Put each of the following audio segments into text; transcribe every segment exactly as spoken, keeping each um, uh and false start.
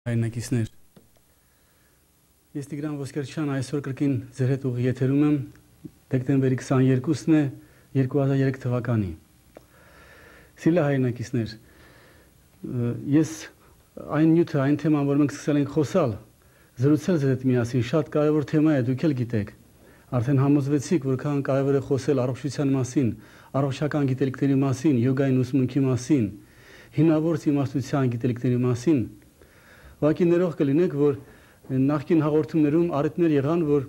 Հայրենակիցներ, ես Տիգրան Ոսկերչյան այսօր կրկին ձեր հետ ուղի եթերում եմ դեկտեմբերի քսաներկուսն է երկու հազար երեք թվականի։ Սիրելի հայրենակիցներ, ես այն նյութը, այն թեման, որ մենք սկսել ենք խոսալ, զրուցել ձեզ հետ միասին, շատ կարևոր թեմա է, դուք էլ գիտեք։ Արդեն համոզվեցիք, որքան կարևոր է խոսել առողջության մասին, առողջական գիտելիքների մասին, յոգայի ուսմունքի մասին, հինավուրց իմաստության գիտելիքների մասին։ Ուղղակի ներող կլինեք, որ նախկին հաղորդումներում առիթներ եղան, որ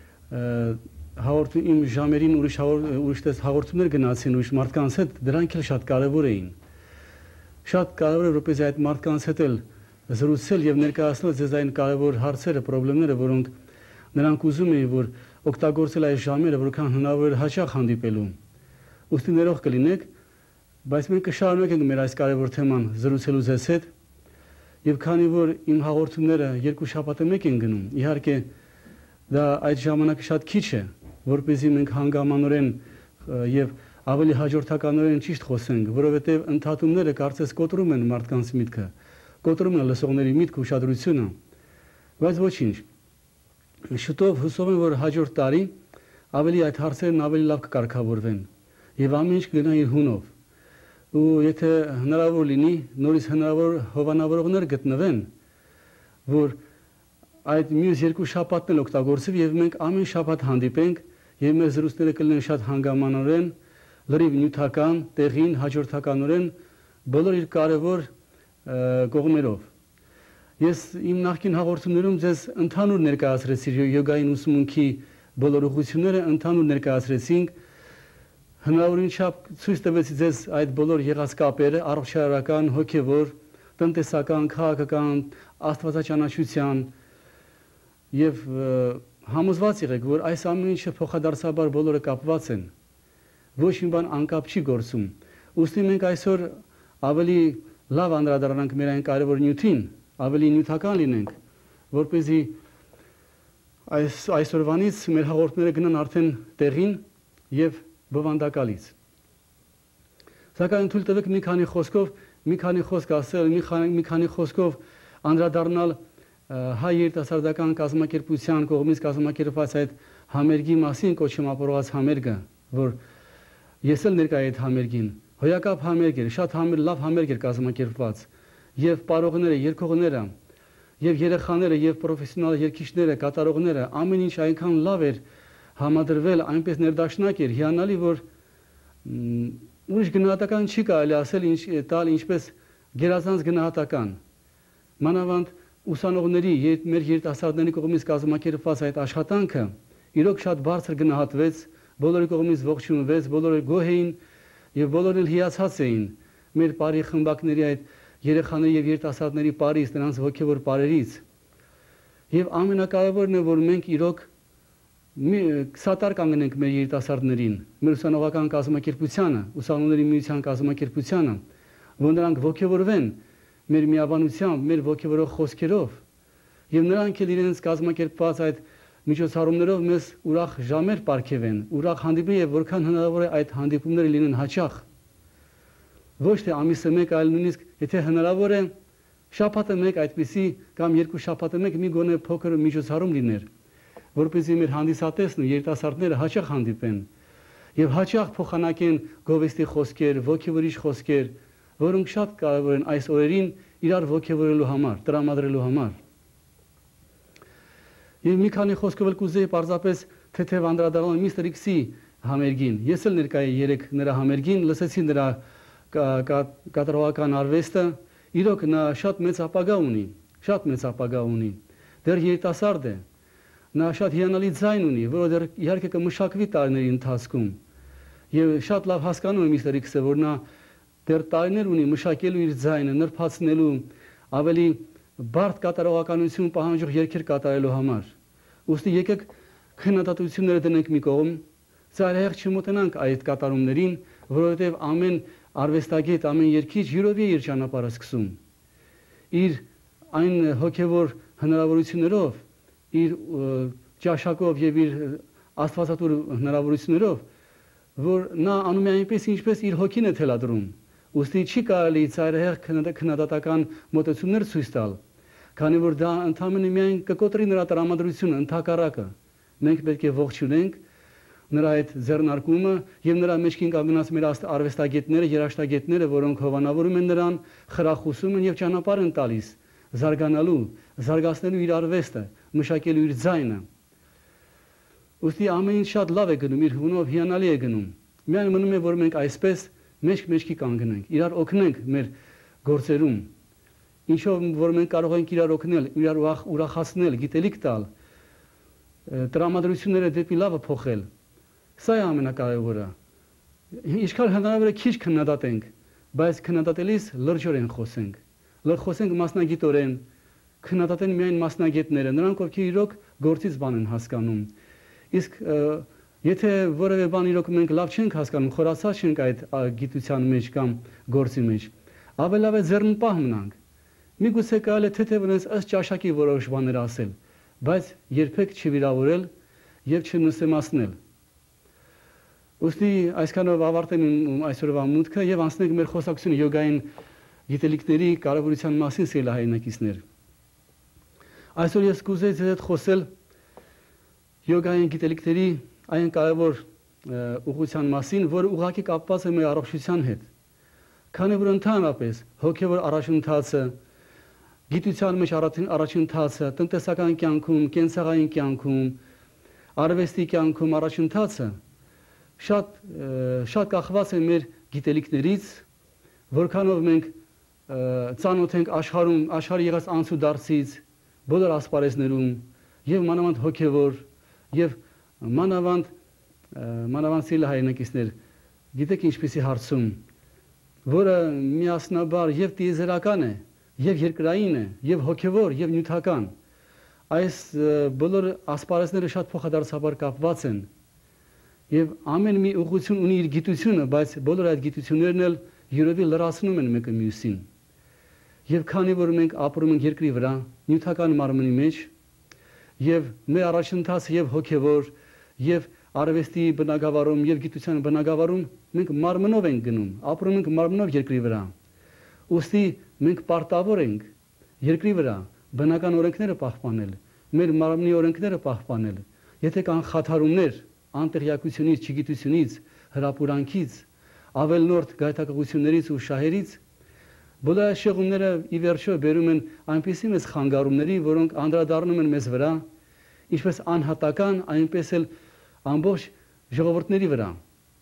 հաղորդում իմ ժամերին ուրիշ հաղորդումներ գնացին ուրիշ մարդկանց հետ, դրանք էլ շատ կարևոր էին։ Շատ կարևոր է, որպեսզի այդ մարդկանց հետ էլ զրուցել եւ ներկայացնել ձեզ այն կարևոր հարցերը, խնդիրները, որոնք նրանք ուզում էին, որ օգտագործել այս ժամերը, որքան հնարավոր է հաճախ հանդիպելու։ Ուստի ներող կլինեք, բայց մենք կշարունակենք մեր այս կարևոր թեման զրուցելու ձեզ հետ։ Եվ քանի որ իմ հաղորդումները երկու շաբաթը մեկ են գնում, իհարկե դա այդ ժամանակը շատ քիչ է, որպեսզի մենք հանգամանորեն եւ ավելի հաջորդականորեն ճիշտ խոսենք, որովհետեւ ընդհատումները կարծես կոտրում են մարդկանց միտքը, կոտրում են լսողների միտքը, ուշադրությունը, բայց ոչինչ։ Շուտով հուսով եմ, որ հաջորդ տարի ավելի այդ հարցերն ավելի լավ կկարգավորվեն եւ ամեն ինչ կգնա իր հունով։ Ու եթե հնարավոր լինի, նորից հնարավոր հովանավորողներ գտնվեն, որ այդ մյուս երկու շաբաթն էլ օգտագործվի եւ մենք ամեն շաբաթ հանդիպենք եւ մեր զրույցները կլինեն շատ հանգամանորեն, լրիվ նյութական, տեղին, հաջորդականորեն, բոլոր իր կարևոր կողմերով։ Ես իմ նախկին հաղորդումներում ձեզ ընդհանուր ներկայացրեցի յոգայի ուսմունքի բոլոր ուղղությունները, ընդհանուր ներկայացրեցինք, հնարավորին չափ ցույց տվեցի ձեզ այդ բոլոր եղած կապերը, առողջարարական, հոգևոր, տնտեսական, քաղաքական, աստվածաճանաչության եւ համոզված եղեք, որ այս ամեն ինչը փոխադարձաբար բոլորը կապված են։ Ոչ մի բան անկապ չի գործում։ Ուստի մենք այսօր ավելի լավ անդրադառնանք մեր այն կարևոր նյութին, ավելի նյութական լինենք, որպեսզի այս այսօրվանից մեր հաղորդները գնան արդեն տեղին եւ բովանդակալից։ Սակայն թույլ տվեք մի քանի խոսքով, մի քանի խոսք ասել, մի քանի մի քանի խոսքով անդրադառնալ հայ երիտասարդական կազմակերպության կողմից կազմակերպված այդ համերգի մասին կոչում ապրված համերգը, որ ես էլ ներկայ այդ համերգին, հոյակապ համերգ էր, շատ համեր լավ համերգ էր կազմակերպված, եւ պարողները, երգողները, եւ երեխաները, եւ պրոֆեսիոնալ երգիչները, կատարողները, ամեն ինչ այնքան լավ էր համադրվել, այնպես ներդաշնակ էր, հիանալի, որ ուրիշ գնահատական չի կարելի ասել, ինչ տալ ինչպես գերազանց գնահատական։ Մանավանդ ուսանողների, մեր երիտասարդների կողմից կազմակերպված այդ աշխատանքը իրոք շատ բարձր գնահատվեց, բոլորի կողմից ողջունվեց, բոլորը գոհ էին եւ բոլորն էլ հիացած էին մեր բարի խմբակների այդ երեխաների եւ երիտասարդների բարից, նրանց ոգևոր բարերից։ Եվ ամենակարևորն է, որ մենք իրոք սատար կանգնենք մեր երիտասարդներին, մեր ուսանողական կազմակերպությանը, ուսանողների միության կազմակերպությանը, որ նրանք ոգևորվեն մեր միաբանությամբ, մեր ոգևորող խոսքերով, եւ նրանք էլ իրենց կազմակերպված այդ միջոցառումներով մեզ ուրախ ժամեր պարգևեն, ուրախ հանդիպեն եւ որքան հնարավոր է այդ հանդիպումները լինեն հաճախ։ Ոչ թե ամիսը մեկ, այլ նույնիսկ եթե հնարավոր է շաբաթը մեկ այդպիսի կամ երկու շաբաթը մեկ մի գոնե փոքր միջոցառում լիներ, որպեսզի մեր հանդիսատեսն ու երիտասարդները հաճախ հանդիպեն եւ հաճախ փոխանակեն գովեստի խոսքեր, ոգևորիչ խոսքեր, որոնք շատ կարեւոր են այս օրերին իրար ոգևորելու համար, տրամադրելու համար։ Եվ մի քանի խոսքով էլ կուզեի պարզապես թեթև անդրադառնալ միստր X-ի համերգին։ Ես էլ ներկայ եմ երեք նրա համերգին, լսեցի նրա կատարողական արվեստը, իրոք նա շատ մեծ ապագա ունի, շատ մեծ ապագա ունի։ Դեռ երիտասարդ է։ Նա շատ հիանալի ձայն ունի, որը դեռ իհարկե կմշակվի տարիների ընթացքում։ Եվ շատ լավ հասկանում եմ միստր X-ը, որ նա դեռ տարիներ ունի մշակելու իր ձայնը, նրբացնելու, ավելի բարդ կատարողականություն պահանջող երգեր կատարելու համար։ Ուստի եկեք քննադատությունները դնենք մի կողմ, ծայրահեղ չմոտենանք այդ կատարումներին, որովհետև ամեն արվեստագետ, ամեն երգիչ յուրովի է իր ճանապարհը սկսում։ Իր այն հոգևոր հնարավորություններով, իր ճաշակով եւ իր աստվածատուր հնարավորություններով, որ նա անում է այնպես, ինչպես իր հոգին է թելադրում։ Ուստի չի կարելի ծայրահեղ քննադատական մոտեցումներ ցույց տալ, Քանի որ դա ընդհանրապես միայն կկոտրի նրա տրամադրությունը, ընդհակառակը մենք պետք է ողջունենք նրա այդ ձեռնարկումը եւ նրա մեջքին կանգնած մեր արվեստագետները, երաժշտագետները, որոնք հովանավորում են նրան, խրախուսում են եւ ճանապարհ են տալիս զարգանալու, զարգացնելու իր արվեստը, մշակելու իր ձայնը։ Ուստի ամեն ինչ շատ լավ է գնում, իր հունով հիանալի է գնում։ Միայն մնում է, որ մենք այսպես մեջք-մեջքի կանգնենք, իրար օգնենք մեր գործերում։ Ինչով որ մենք կարող ենք իրար օգնել, իրար ուրախացնել, գիտելիք տալ, տրամադրությունները դեպի լավը փոխել։ Սա է ամենակարևորը։ Ինչքան հնարավոր է քիչ քննադատենք, բայց քննադատելիս լրջորեն խոսենք։ Լր խոսենք մասնագիտորեն, քննադատեն միայն մասնագետները, նրանք ովքեր իրոք գործից բան են հասկանում։ Իսկ եթե որևէ բան իրոք մենք լավ չենք հասկանում, խորացած չենք այդ գիտության մեջ կամ գործի մեջ, ավելի լավ է ձեռնպահ մնանք։ Միգուցե կարելի է թեթևորեն ըստ ճաշակի որոշ բաներ ասել, բայց երբեք չվիրավորել եւ չնսեմացնել։ Ուստի այսքանով ավարտեմ իմ այսօրվա մուտքը եւ անցնենք մեր խոսակցությունը յոգային գիտելիքների կարևորության մասին, սիրելի հայրենակիցներ։ Այսօր ես կուզեի ձեզ հետ խոսել յոգային գիտելիքների այն կարևոր ուղղության մասին, որը ուղղակի կապված է մեր առողջության հետ։ Քանի որ ընդհանրապես հոգեվոր առաջընթացը, գիտության մեջ առաջընթացը, տնտեսական կյանքում, կենցաղային կյանքում, արվեստի կյանքում առաջընթացը շատ շատ կախված է մեր գիտելիքներից, որքանով մենք ծանոթ ենք աշխարհում, աշխարհի եղած անցուդարձից, բոլոր ասպարեզներում եւ մանավանդ հոգեվոր եւ մանավանդ մանավանդ սիրելի հայրենակիցներ, գիտեք ինչպեսի հարցում, որը միասնաբար եւ տիեզերական է, եւ երկրային է, եւ հոգեվոր, եւ նյութական։ Այս բոլոր ասպարեզները շատ փոխադարձաբար կապված են եւ ամեն մի ուղղություն ունի իր գիտությունը, բայց բոլոր այդ գիտություններն էլ յուրովի լրացնում են մեկը մյուսին։ Եվ քանի որ մենք ապրում ենք երկրի վրա, նյութական մարմնի մեջ, եւ մեր առաջընթացը եւ հոգեվոր, եւ արվեստի բնագավառում եւ գիտության բնագավառում մենք մարմնով ենք գնում, ապրում ենք մարմնով երկրի վրա։ Ուստի մենք պարտավոր ենք երկրի վրա բնական օրենքները պահպանել, մեր մարմնի օրենքները պահպանել։ Եթե կան խաթարումներ անտեղյակությունից, չգիտությունից, հրապուրանքից, ավելնորդ գայթակղություններից ու շահերից, բոլոր այս շեղումները ի վերջո բերում են այնպիսի մեծ խանգարումների, որոնք անդրադառնում են մեզ վրա, ինչպես անհատական, այնպես էլ ամբողջ ժողովուրդների վրա։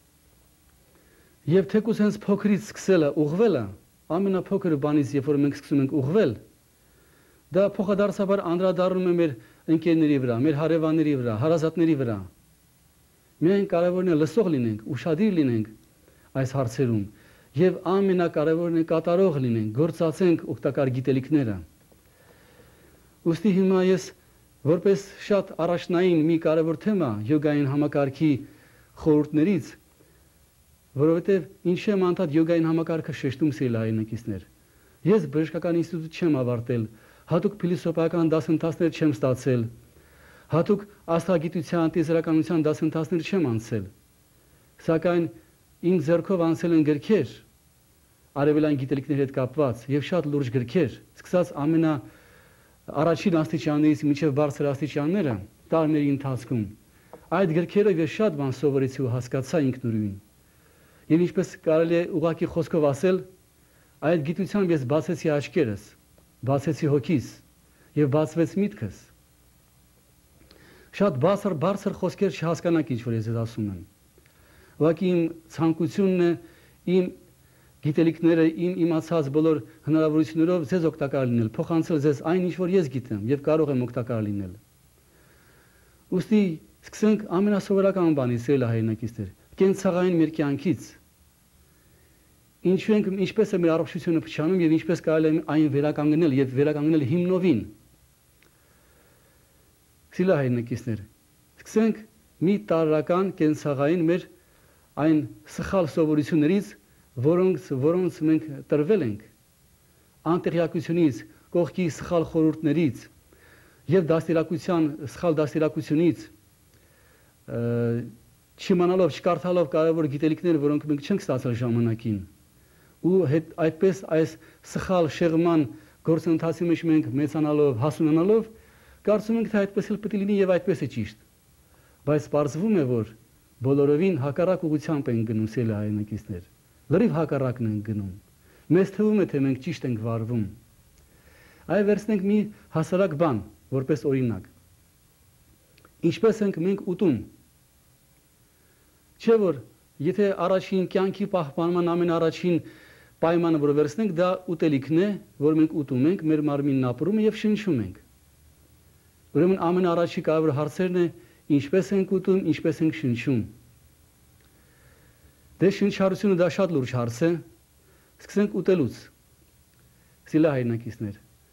Եվ թեկուզ հենց փոքրից սկսելը, ուղղվելը, ամենափոքր բանից, երբ որ մենք սկսում ենք ուղղվել, դա փոխադարձաբար անդրադառնում է մեր ընկերների վրա, մեր հարևանների վրա, հարազատների վրա։ Միայն կարևորն է լսող լինենք, ուշադիր լինենք այս հարցերում եւ ամենակարևորն է կատարող լինենք, գործածենք օգտակար գիտելիքները։ Ուստի հիմա ես որպես շատ առաջնային մի կարևոր թեմա յոգային համակարգի խորհուրդներից, որովհետեւ ինչ եմ անդադ յոգային համակարգը շեշտում սիրելի հայրենակիցներ։ Ես բժշկական ինստիտուտ չեմ ավարտել, հատուկ փիլիսոփայական դասընթացներ չեմ ստացել, հատուկ աստղագիտության, տիեզերականության դասընթացներ չեմ անցել, սակայն իմ ձեռքով անցել են գրքեր արևելյան գիտելիքների հետ կապված եւ շատ լուրջ գրքեր, սկսած ամենա առաջին աստիճաններից մինչեւ բարձր աստիճանները տարիների ընթացքում։ Այդ գրքերով ես շատ բան սովորեցի ու հասկացա ինքնուրույն։ Եվ ինչպես կարելի է ուղղակի խոսքով ասել, այդ գիտությամբ ես բացեցի աչքերս, բացեցի հոգիս եւ բացվեց միտքս։ Շատ բարձր բարձր խոսքեր չհասկանաք ինչ որ ես ձեզ ասում եմ։ Ուղղակի իմ ցանկությունն է իմ գիտելիքները, իմ իմացած բոլոր հնարավորություններով ձեզ օգտակար լինել, փոխանցել ձեզ այն ինչ որ ես գիտեմ եւ կարող եմ օգտակար լինել։ Ուստի սկսենք ամենասովորական բանից, սիրելի հայրենակիցներ, կենցաղային մեր կյանքից։ Ինչու ենք, ինչպես է մեր առողջությունը փչանում եւ ինչպես կարելի է այն վերականգնել եւ վերականգնել հիմնովին։ Սիրելի հայրենակիցներ, սկսենք մի տարրական կենցաղային մեր այն սխալ սովորություններից, որոնց որոնց մենք տրվել ենք, անտեղյակությունից, կողքի սխալ խորհուրդներից եւ դաստիարակության սխալ դաստիարակությունից, չիմանալով, չկարդալով կարևոր գիտելիքներ, որոնք մենք չենք ստացել ժամանակին, ու հետ այդպես այս սխալ շեղման գործընթացի մեջ մենք մեծանալով, հասունանալով, կարծում ենք թե այդպես էլ պետք է լինի եւ այդպես է ճիշտ։ Բայց պարզվում է, որ բոլորովին հակառակ ուղղությամբ են գնում սիրելի հայրենակիցներ։ Լրիվ հակառակն են գնում։ Մեզ թվում է, թե մենք ճիշտ ենք վարվում։ Այ վերցնենք մի հասարակ բան, որպես օրինակ։ Ինչպես ենք մենք ուտում։ Չէ՞ որ եթե առաջին կյանքի պահպանման ամենաառաջին պայմանը որ վերցնենք, դա ուտելիքն է, որ մենք ուտում ենք, մեր մարմինն ապրում է եւ շնչում ենք։ Ուրեմն ամենաառաջի կարևոր հարցերն է ինչպես ենք ուտում, ինչպես ենք շնչում։ Դե շնչառությունը դա շատ լուրջ հարց է։ Սկսենք ուտելուց։ Սիրելի հայրենակիցներ,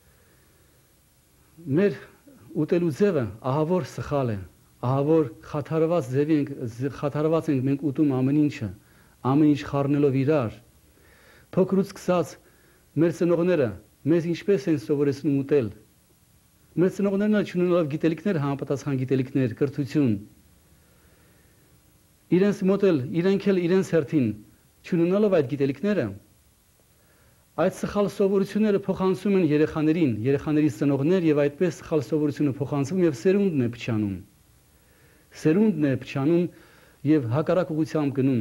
մեր ուտելու ձևը ահավոր սխալ է, ահավոր խաթարված ձևի ենք, խաթարված ենք մենք ուտում ամեն ինչը, ամեն ինչ խառնելով իրար։ Փոքրուց սկսած մեր ծնողները մեզ ինչպես են սովորեցնում ուտել։ Մեր ծնողներն էլ չունենալով գիտելիքներ, համապատասխան գիտելիքներ, կրթություն։ Իրենց մոտ էլ, իրենք էլ իրենց հերթին չունենալով այդ գիտելիքները, այդ սխալ սովորությունները փոխանցում են երեխաներին, երեխաների ծնողներ եւ այդպես սխալ սովորությունը փոխանցվում եւ սերունդն է փչանում։ Սերունդն է փչանում եւ հակառակ ուղղությամբ գնում։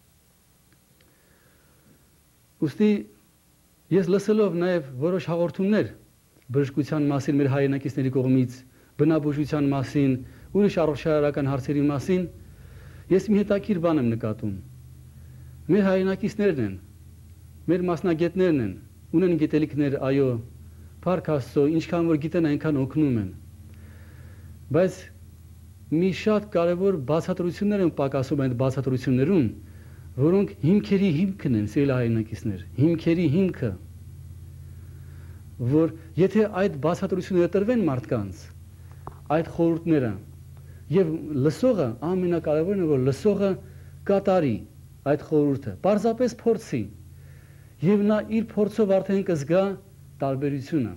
Ուստի ես լսելով նաեւ որոշ հաղորդումներ բժշկության մասին մեր հայրենակիցների կողմից, բնաբուժության մասին, ուրիշ առողջարարական հարցերի մասին, ես մի հետաքրքիր բան եմ նկատում։ Մեր հայրենակիցներն են, մեր մասնագետներն են, ունեն գիտելիքներ, այո, փառք Աստծո, ինչքան որ գիտեն, այնքան օգնում են։ Բայց մի շատ կարևոր բացատրություններ են պակասում այդ բացատրություններում, որոնք հիմքերի հիմքն են, սիրելի հայրենակիցներ, հիմքերի հիմքը, որ եթե այդ բացատրությունները տրվեն մարդկանց, այդ խորհուրդները, եւ լսողը ամենակարևորն է, որ լսողը կատարի այդ խորհուրդը, պարզապես փորձի, եւ նա իր փորձով արդեն կզգա տարբերությունը։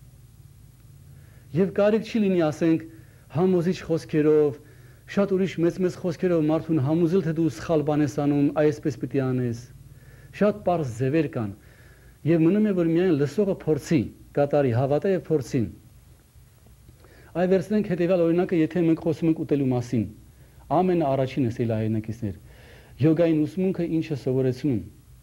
Եվ կարիք չի լինի, ասենք, համոզիչ խոսքերով, շատ ուրիշ մեծ-մեծ խոսքերով մարդուն համոզել, թե դու սխալ բան ես անում, այսպես պիտի անես։ Շատ պարզ ձևեր կան, եւ մնում է, որ միայն լսողը փորձի, կատարի, հավատա եւ փորձի։ Այ վերցնենք հետեւյալ օրինակը, եթե մենք խոսում ենք ուտելու մասին, ամենաառաջինը սիրելի հայրենակիցներ, յոգային ուսմունքը ինչ է սովորեցնում։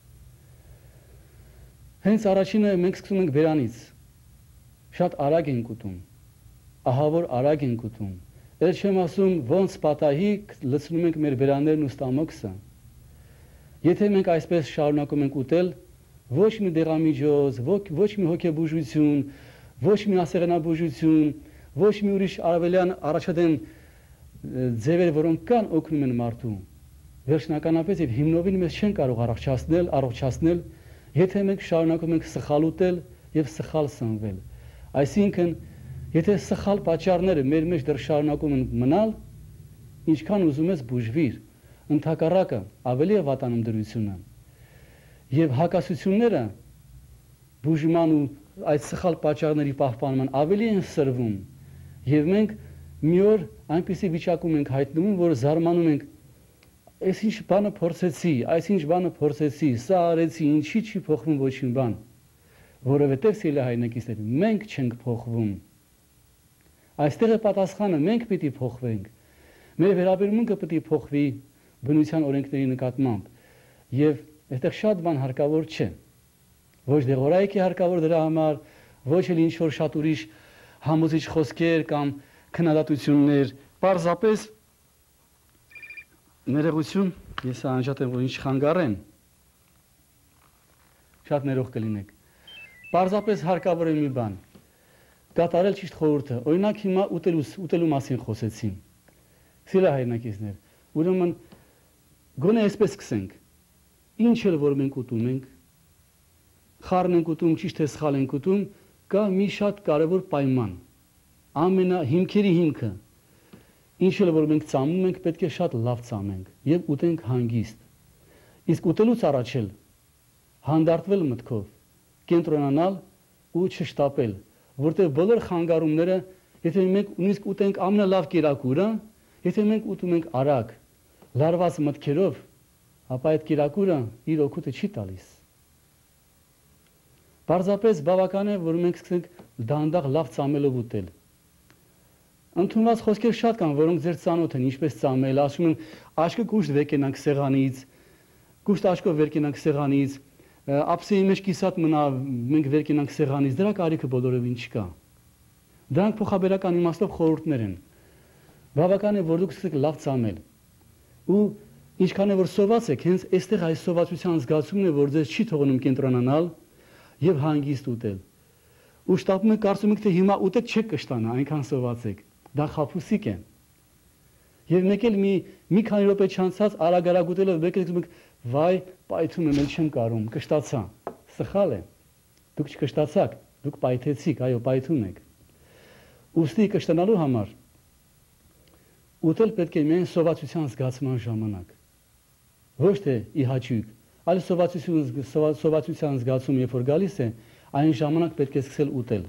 Հենց առաջինը մենք սկսում ենք բերանից, շատ արագ ենք ուտում, ահավոր արագ ենք ուտում, էլ չեմ ասում ոնց պատահի լցնում ենք մեր բերաններն ու ստամոքսը։ Եթե մենք այսպես շարունակում ենք ուտել, ոչ մի դեղամիջոց, ոչ մի հոգեբուժություն, ոչ մի ասեղնաբուժություն, ոչ մի ուրիշ արևելյան առաջադեմ ձևեր, որոնք կան, օգնում են մարդու։ Վերջնականապես եւ հիմնովին մեզ չեն կարող առողջացնել, առողջացնել, եթե մենք շարունակում ենք սխալ ուտել եւ սխալ սնվել։ Այսինքն, եթե սխալ պատճառները մեր մեջ դեռ շարունակում են մնալ, ինչքան ուզում ես բուժվիր, ընդհակառակը ավելի է վատանում դրությունը։ Եվ հակասությունները բուժման ու այդ սխալ պատճառների պահպանման ավելի են սրվում, եւ մենք մի օր այնպիսի վիճակում ենք հայտնվում, որ զարմանում ենք, այս ինչ բանը փորձեցի, այս ինչ բանը փորձեցի, սա արեցի, ինչի չի փոխվում ոչ մի բան, որովհետեւ սիրելի հայրենակիցներ, մենք չենք փոխվում։ Այստեղ է պատասխանը, մենք պիտի փոխվենք։ Մեր վերաբերմունքը պիտի փոխվի բնության օրենքների նկատմամբ, եւ այստեղ շատ բան հարկավոր չէ։ Ոչ դեղորայք է հարկավոր դրա համար, ոչ էլ ինչ որ շատ ուրիշ համոզիչ խոսքեր կամ քննադատություններ, պարզապես ներողություն, ես անջատ եմ, որ ինչ խանգարեն, շատ ներող կլինեք, պարզապես հարկավոր է մի բան, կատարել ճիշտ խորհուրդը, օրինակ հիմա ուտելու մասին խոսեցին, սիրելի հայրենակիցներ, ուրեմն գոնե այսպես սկսենք, ինչ էլ որ մենք ուտում ենք, խառն ենք ուտում, ճիշտ է սխալ ենք ուտում, կա մի շատ կարևոր պայման, ամենա հիմքերի հիմքը, ինչ էլ որ մենք ծամում ենք, պետք է շատ լավ ծամենք եւ ուտենք հանգիստ։ Իսկ ուտելուց առաջ էլ հանդարտվել մտքով, կենտրոնանալ ու չշտապել, որտեղ բոլոր խանգարումները, եթե մենք նույնիսկ ուտենք ամենալավ կերակուրը, եթե մենք ուտում ենք արագ, լարված մտքերով, ապա այդ կերակուրը իր օգուտը չի տալիս։ Պարզապես բավական է, որ մենք սկսենք դանդաղ լավ ծամելով ուտել։ Ընդունված խոսքեր շատ կան, որոնք ձեր ծանոթ են, ինչպես ծամել, ասում են, աշկը կուշտ վեկենանք սեղանից, կուշտ աշկով վերկենանք սեղանից, ափսեի մեջ կիսատ մնա, մենք վերկենանք սեղանից, դրա կարիքը բոլորովին չկա։ Դրանք փոխաբերական իմաստով խորհուրդներ են։ Բավական է, որ դուք սկսեք լավ ծամել։ Ու ինչքան է որ սոված եք, հենց այստեղ այս սովածության զգացումն է, որ ձեզ չի թողնում կենտրոնանալ եւ հանգիստ ուտել։ Ու շտապում եք կարծում եք, թե հիմա ուտեք չեք կշտանա, այնքան սոված եք։ Դա խաբուսիկ է։ Եվ մեկ էլ մի մի քանի րոպե չանցած արագ-արագ ուտելով մեկ էլ ասում եք, վայ, պայթում եմ, չեմ կարում, կշտացա։ Սխալ է։ Դուք չկշտացաք, դուք պայթեցիք, այո, պայթում եք։ Ուստի կշտանալու համար ուտել պետք է միայն սովածության զգացման ժամանակ։ Ոչ թե ի հաճույք, այլ սովածություն սովածության զգացում երբ որ գալիս է, այն ժամանակ պետք է սկսել ուտել։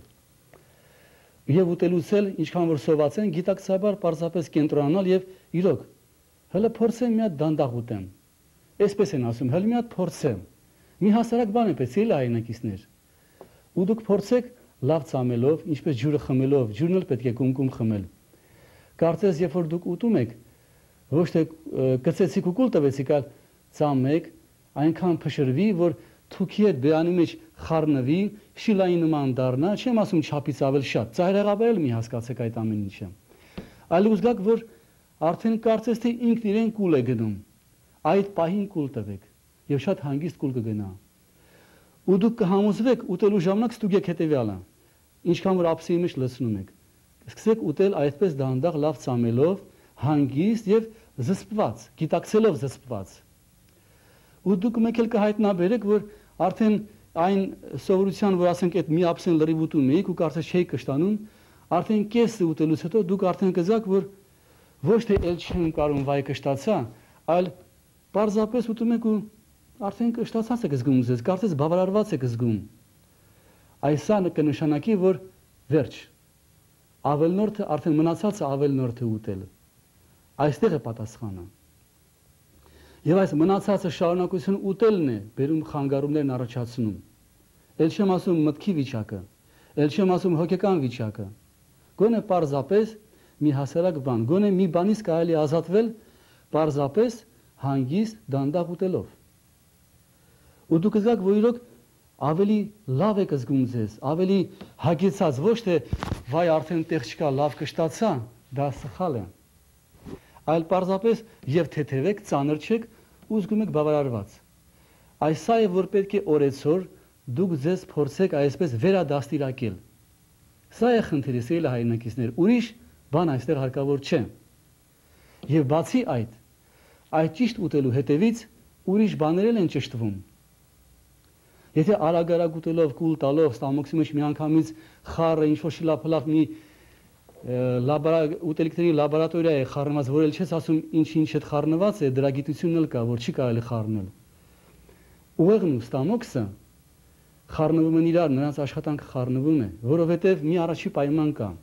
Եվ ուտելուց էլ ինչքան որ սոված են, գիտակցաբար պարզապես կենտրոնանալ եւ իրոք հələ փորձեմ մի հատ դանդաղ ուտեմ։ Այսպես են ասում, հələ մի հատ փորձեմ։ Մի հասարակ բան է պետք է լայնակիցներ։ Ու դուք փորձեք լավ ծամելով, ինչպես ջուրը խմելով, ջուրն էլ պետք է կումկում խմել։ Կարծես երբ որ դուք ուտում եք, ոչ թե կծեցիք ու կուլ տվեցիք, այլ ծամեք, այնքան փշրվի, որ թուքի հետ բերանի մեջ խառնվի, շիլայի նման դառնա, չեմ ասում չափից ավել շատ, ծայրահեղաբերել մի հասկացեք այդ ամեն ինչը։ Այլ ուզգաք, որ արդեն կարծես թե ինքն իրեն կուլ է գնում, այդ պահին կուլ տվեք եւ շատ հանգիստ կուլ կգնա։ Ու դուք կհամոզվեք ուտելու ժամանակ ստուգեք հետեւյալը, ինչքան որ ափսեի մեջ լցնում եք։ Սկսեք ուտել այսպես դանդաղ լավ ծամելով, հանգիստ եւ զսպված, գիտակցելով զսպված։ Ու դուք մեկ էլ կհայտնաբերեք, որ արդեն այն սովորության, որ ասենք այդ մի ափսեն լրիվ ուտում եք ու կարծես չէի կշտանում, արդեն կեսը ուտելուց հետո դուք արդեն կզգաք, որ ոչ թե ել չեմ կարում վայ կշտացա, այլ պարզապես ուտում եք ու արդեն կշտացած եք զգում ձեզ, կարծես բավարարված եք զգում։ Այսա կնշանակի, որ վերջ։ Ավելնորդը արդեն մնացածը ավելնորդը ուտել։ Այստեղ է պատասխանը։ Եվ այս մնացածը շարունակություն ուտելն է բերում խանգարումներն առաջացնում։ Էլ չեմ ասում մտքի վիճակը, էլ չեմ ասում հոգեկան վիճակը։ Գոնե պարզապես մի հասարակ բան, գոնե մի բանից կարելի ազատվել պարզապես հանգիստ դանդաղ ուտելով։ Ու դուք կզգաք, որ իրոք ավելի լավ եք զգում ձեզ, ավելի հագեցած, ոչ թե վայ արդեն տեղ չկա, լավ կշտացա, դա սխալ է։ Այլ պարզապես եւ թեթևեք, ծանր չեք ու զգում եք բավարարված։ Այսա է, որ պետք է օրեցօր դուք ձեզ փորձեք այսպես վերադաստիարակել։ Սա է խնդիրը, սիրելի հայրենակիցներ, ուրիշ բան այստեղ հարկավոր չէ։ Եվ բացի այդ, այդ ճիշտ ուտելու հետևից ուրիշ բաներ են ճշտվում։ Եթե արագ-արագ ուտելով, կուլ տալով, ստամոքսի մեջ միանգամից խառը, ինչ-որ շիլափլախ մի ուտելիքների լաբորատորիա է խառնված, որ էլ չես ասում ինչ-ինչ հետ խառնված է, դրա գիտությունն էլ կա, որ չի կարելի խառնել։ Ուղեղն ու ստամոքսը խառնվում են իրար, նրանց աշխատանքը խառնվում է, որովհետև մի առաջի պայման կա։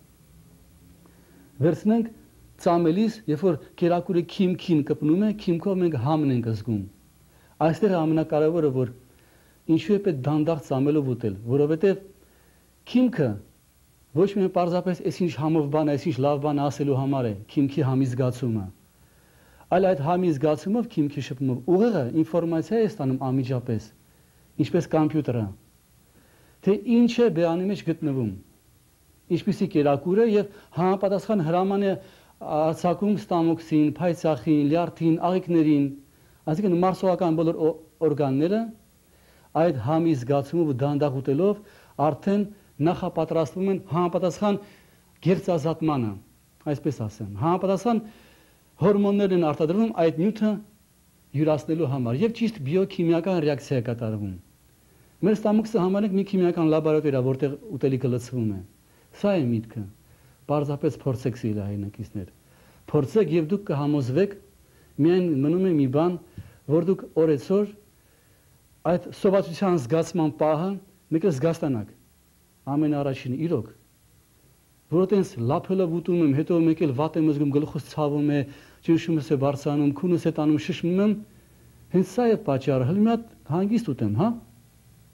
Վերցնենք ծամելիս, երբ որ կերակուրը քիմքին կպնում է, քիմքով մենք համն ենք զգում։ Այստեղ է ամենակարևորը, որ ինչու է պետք դանդաղ ծամելով ուտել, որովհետև քիմքը ոչ միայն պարզապես այսինչ համով բան, այսինչ լավ բան ասելու համար է, քիմքի համի զգացումը, այլ այդ համի զգացումով, քիմքի շփումով ուղեղը ինֆորմացիա է ստանում անմիջապես, ինչպես կոմպյուտերը, թե ինչ է բերանի մեջ գտնվում, ինչպիսի կերակուրը եւ համապատասխան հրաման է արձակում ստամոքսին, փայծախին, լյարդին, աղիքներին, այսինքն մարսողական բոլոր օրգանները այդ համի զգացումով դանդաղ ուտելով արդեն նախապատրաստվում են համապատասխան գերծազատմանը, այսպես ասեմ, համապատասխան հորմոններ են արտադրվում այդ նյութը յուրացնելու համար եւ ճիշտ բիոքիմիական ռեակցիա է կատարվում։ Մեր ստամոքսը համարենք մի քիմիական լաբորատորիա, որտեղ ուտելիքը լցվում է։ Սա է միտքը։ Պարզապես փորձեք, սիրելի հայրենակիցներ, փորձեք եւ դուք կհամոզվեք, միայն մնում է մի բան, որ դուք օրեցօր այդ սովածության զգացման պահը մեկ էլ զգաստանաք։ Ամենաառաջինը իրոք, որ այտենց լափելով ուտում եմ, հետո մեկ էլ վատ եմ զգում, գլուխս ցավում է, ճնշումս է բարձրանում, քունս է տանում, շշմում եմ, հենց սա է պատճառը, հələ մի հատ հանգիստ ուտեմ, հա։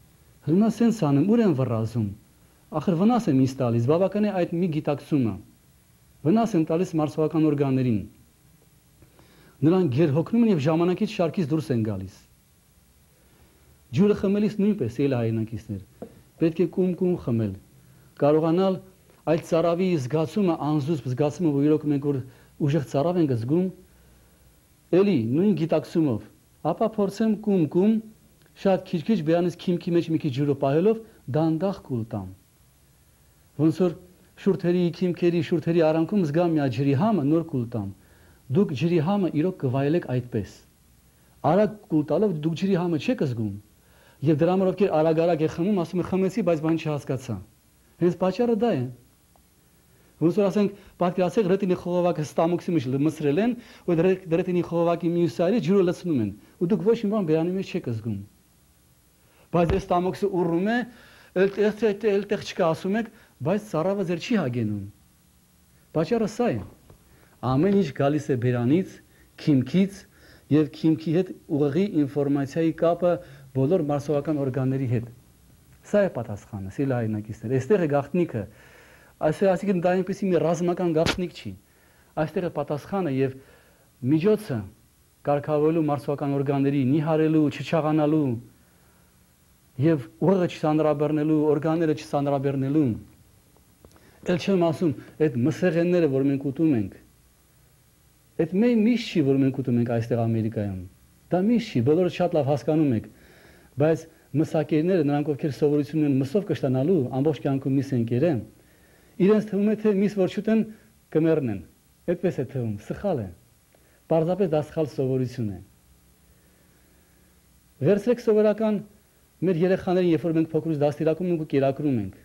Հիմա սենց անում, ուր են վռազում։ Ախր վնաս եմ ինձ տալիս, բավական է այդ մի գիտակցումը։ Վնաս եմ տալիս մարսողական օրգաններին։ Նրանք գերհոգնում են եւ ժամանակից շարքից դուրս են գալիս։ Ջուրը խմելիս նույնպես էլ հայրենակիցներ։ Պետք է կում-կում խմել։ Կարողանալ այդ ծարավի զգացումը, անզուսպ զգացումը, որ իրոք մենք որ ուժեղ ծարավ ենք զգում, էլի նույն գիտակցումով, ապա փորձեմ կում-կում շատ քիչ-քիչ բերանից քիմքի մեջ մի քիչ ջուրը պահելով դանդաղ կուլ տամ։ Ոնց որ շուրթերի քիմքերի շուրթերի արանքում զգամ մի ջրի համը նոր կուլ տամ։ Դուք ջրի համը իրոք կվայելեք այդպես։ Արագ կուլ տալով դուք ջրի համը չեք զգում։ Եվ դրա համար ովքեր արագ-արագ է խմում, ասում է խմեցի, բայց բան չհասկացա։ Հենց պատճառը դա է։ Ոնց որ ասենք, պատկերացրեք ռետինի խողովակը ստամոքսի մեջ մսրել են, ու ռետինի խողովակի մյուս այրը ջուրը լցնում են, ու դուք ոչ մի բան բերանի մեջ չեք զգում։ Բայց այս ստամոքսը ուռում է, այդտեղ չկա ասում եք, բայց ծարավը ձեր չի հագենում։ Պատճառը սա է։ Ամեն ինչ գալիս է բերանից, քիմքից եւ քիմքի հետ ուղղի ինֆորմացիայի կապը բոլոր մարսողական օրգանների հետ։ Սա է պատասխանը, սիրելի հայրենակիցներ։ Այստեղ է գաղտնիքը։ Այսինքն դա այնպեսի մի ռազմական գաղտնիք չի։ Այստեղ է պատասխանը եւ միջոցը կարգավորելու մարսողական օրգանների նիհարելու, չչաղանալու եւ ուղղը չսանրաբեռնելու, օրգանները չսանրաբեռնելու։ Էլ չեմ ասում, այդ մսեղենները, որ մենք ուտում ենք, այդ մեկ միշտ չի, որ մենք ուտում ենք այստեղ Ամերիկայում։ Դա միշտ չի, բոլորը շատ լավ հասկանում եք, բայց մսակերները, նրանք ովքեր սովորություն ունեն մսով կշտանալու, ամբողջ կյանքում միս են կերել, իրենց թվում է, թե միս որ չուտեն կմեռնեն։ Այդպես է թվում, սխալ է։ Պարզապես դա սխալ սովորություն է։ Վերցրեք սովորական մեր երեխաներին, երբ որ մենք փոքրուց դաստիարակում ենք ու կերակրում ենք։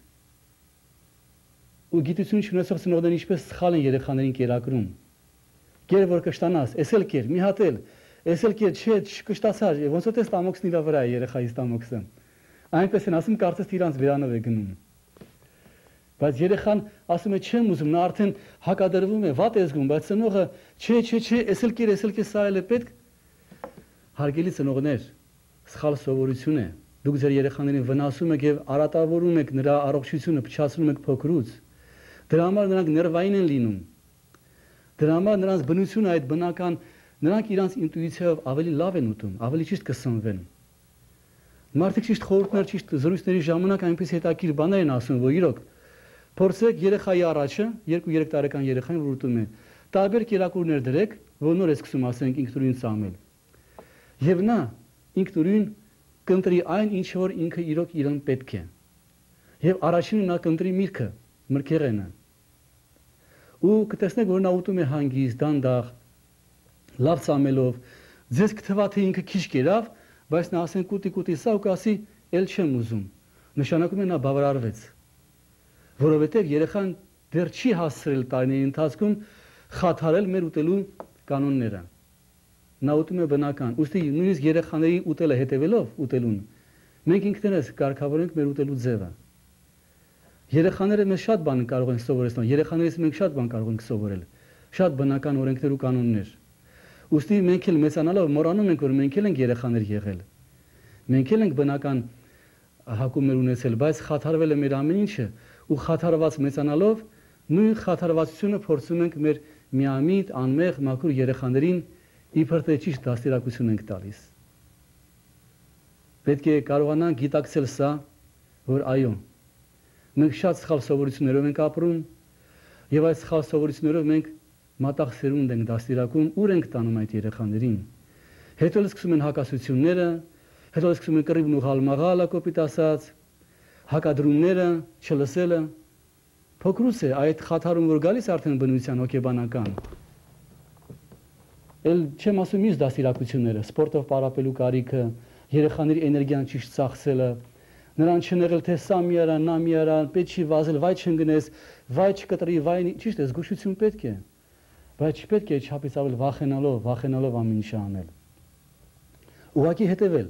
Ու գիտություն չունեցող ծնողներն ինչպես սխալ են երեխաներին կերակրում։ Կեր որ կշտանաս, էսել կեր, մի հատ էլ, էսել կեր, չէ, չկշտացար, ոնց որ տես տամոքսն իր վրա է երեխայի տամոքսը։ Այնպես են ասում, կարծես իրանց վերանով է գնում։ Բայց երեխան ասում է չեմ ուզում, նա արդեն հակադրվում է, վատ է զգում, բայց ծնողը չէ, չէ, չէ, էսել կեր, էսել կեր, սա էլ է պետք։ Հարգելի ծնողներ, սխալ սովորություն է։ Դուք ձեր երեխաներին վնասում եք եւ արատավորում եք նրա առողջությունը, փչացնում եք փոքրուց։ Դրա համար նրանք ներվային են լինում։ Դրա համար նրանց բնությունը այդ բնական, նրանք իրանց ինտուիցիայով ավելի լավ են ուտում, ավելի ճիշտ կսնվեն։ Մարդիկ ճիշտ խորհուրդներ, ճիշտ զրույցների ժամանակ այնպես հետաքրքիր բաներ են ասում, որ իրոք փորձեք երեխայի առաջը, երկու-երեք տարեկան երեխային որ ուտում է, տարբեր կերակուրներ դրեք, որ նոր է սկսում ասենք ինքնուրույն ծամել։ Եվ նա ինքնուրույն կընտրի այն, ինչ որ ինքը իրոք իրեն պետք է։ Եվ առաջինը նա կընտրի միրգը, մրգեղենը։ Ու կտեսնեք, որ նա ուտում է հանգիստ, դանդաղ, լավ ծամելով, ձեզ կթվա թե ինքը քիչ կերավ, բայց նա ասեն կուտի-կուտի սա ու կասի, էլ չեմ ուզում։ Նշանակում է նա բավարարվեց։ Որովհետև երեխան դեռ չի հասցրել տարիների ընթացքում խաթարել մեր ուտելու կանոնները։ Նա ուտում է բնական։ Ուստի նույնիսկ երեխաների ուտելը հետևելով ուտելուն, մենք ինքներս կարգավորենք մեր ուտելու ձևը։ Երեխաները մեզ շատ բան կարող են սովորեցնել, երեխաներից մենք շատ բան կարող ենք սովորել, շատ բնական օրենքներ ու կանոններ։ Ուստի մենք էլ մեծանալով մոռանում ենք, որ մենք էլ ենք երեխաներ եղել։ Մենք էլ ենք բնական հակումներ ունեցել, բայց խաթարվել է մեր ամեն ինչը ու խաթարված մեծանալով նույն խաթարվածությունը փորձում ենք մեր միամիտ, անմեղ, մաքուր երեխաներին իբր թե ճիշտ դաստիարակություն ենք տալիս։ Պետք է կարողանանք գիտակցել սա, որ այո, մենք շատ սխալ սովորություններով ենք ապրում եւ այդ սխալ սովորություններով մենք մատաղ սերունդ ենք դաստիարակում, ուր ենք տանում այդ երեխաներին։ Հետո սկսում են հակասությունները, հետո սկսում են կռիվն ու հալմաղալը, կոպիտ ասած, հակադրումները, չլսելը։ Փոքրուց է այդ խաթարում, որ գալիս արդեն բնության հոգեբանական։ Էլ չեմ ասում մյուս դաստիարակությունները, սպորտով պարապելու կարիքը, երեխաների էներգիան ճիշտ ծախսելը, նրան չներել թե սա մի արա, նա մի արա, պետք չի վազել, վայ չընկնես, վայ չկտրի, վայ ճիշտ է, զգուշություն պետք է, բայց չպետք է չափից ավել վախենալով, վախենալով ամեն ինչ անել։ Ուղղակի հետևել։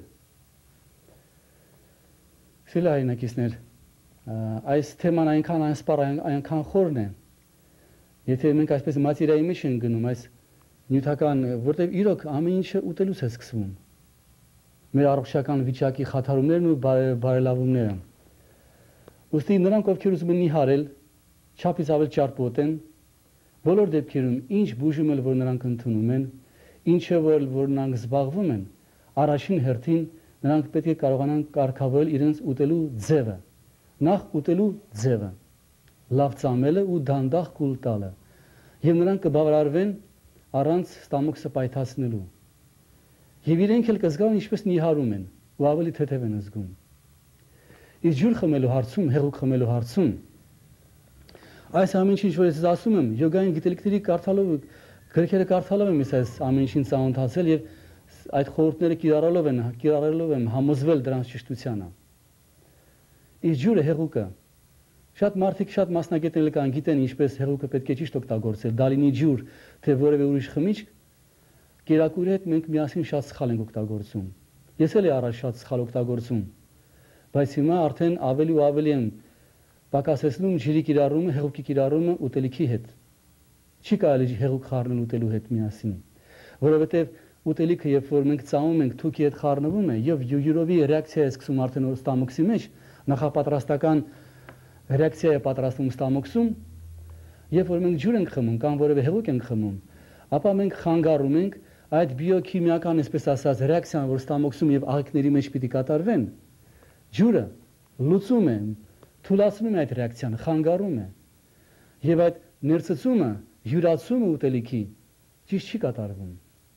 Սիրելի հայրենակիցներ, այս թեման այնքան անսպառ, այնքան խորն է, եթե մենք այսպես մատերիայի մեջ ենք գնում, այս նյութական, որտեղ իրոք ամեն ինչը ուտելուց է սկսվում։ մեր առողջական վիճակի խաթարումներն ու բարելավումները։ Ուստի նրանք, ովքեր ուզում են նիհարել, չափից ավելի ճարպոտ են, բոլոր դեպքերում ինչ բուժում էլ որ նրանք ընդունում են, ինչը որ որ նրանք զբաղվում են, առաջին հերթին նրանք պետք է կարողանան կարգավորել իրենց ուտելու ձևը, նախ ուտելու ձևը, լավ ծամելը ու դանդաղ կուլ տալը, եւ նրանք կբավարարվեն առանց ստամոքսը պայթացնելու։ Եվ իրենք էլ կզգան ինչպես նիհարում են ու ավելի թեթև են զգում։ Իսկ ջուր խմելու հարցում, հեղուկ խմելու հարցում այս ամեն ինչ որ ես ասում եմ, յոգային գիտելիքների կարդալով, գրքերը կարդալով եմ ես այս ամեն ինչին ծանոթացել եւ այդ խորհուրդները կիրառելով են, կիրառելով եմ համոզվել դրանց ճշտությանը։ Իսկ ջուրը հեղուկը շատ մարդիկ շատ մասնագետներ կան, գիտեն ինչպես հեղուկը պետք է ճիշտ օգտագործել, դա լինի ջուր, թե որևէ ուրիշ խմիչք, կերակուրի հետ մենք միասին շատ սխալ ենք օգտագործում։ Ես էլ առաջ շատ սխալ օգտագործում, բայց հիմա արդեն ավելի ու ավելի եմ պակասեցնում ջրի կիրառումը, հեղուկի կիրառումը ուտելիքի հետ։ Չի կարելի հեղուկ խառնել ուտելու հետ միասին, որովհետև ուտելիքը երբ որ մենք ծամում ենք, թուքի հետ խառնվում է եւ յուրովի ռեակցիա է սկսում արդեն ստամոքսի մեջ, նախապատրաստական ռեակցիա է պատրաստվում ստամոքսում, երբ որ մենք ջուր ենք խմում կամ որևէ հեղուկ ենք խմում, ապա մենք խանգարում ենք այդ բիոքիմիական, այսպես ասած, ռեակցիան, որ ստամոքսում եւ աղիքների մեջ պիտի կատարվեն, ջուրը լուծում է, թուլացնում է այդ ռեակցիան, խանգարում է։ Եվ այդ ներծծումը, յուրացումը ուտելիքի ճիշտ չի կատարվում։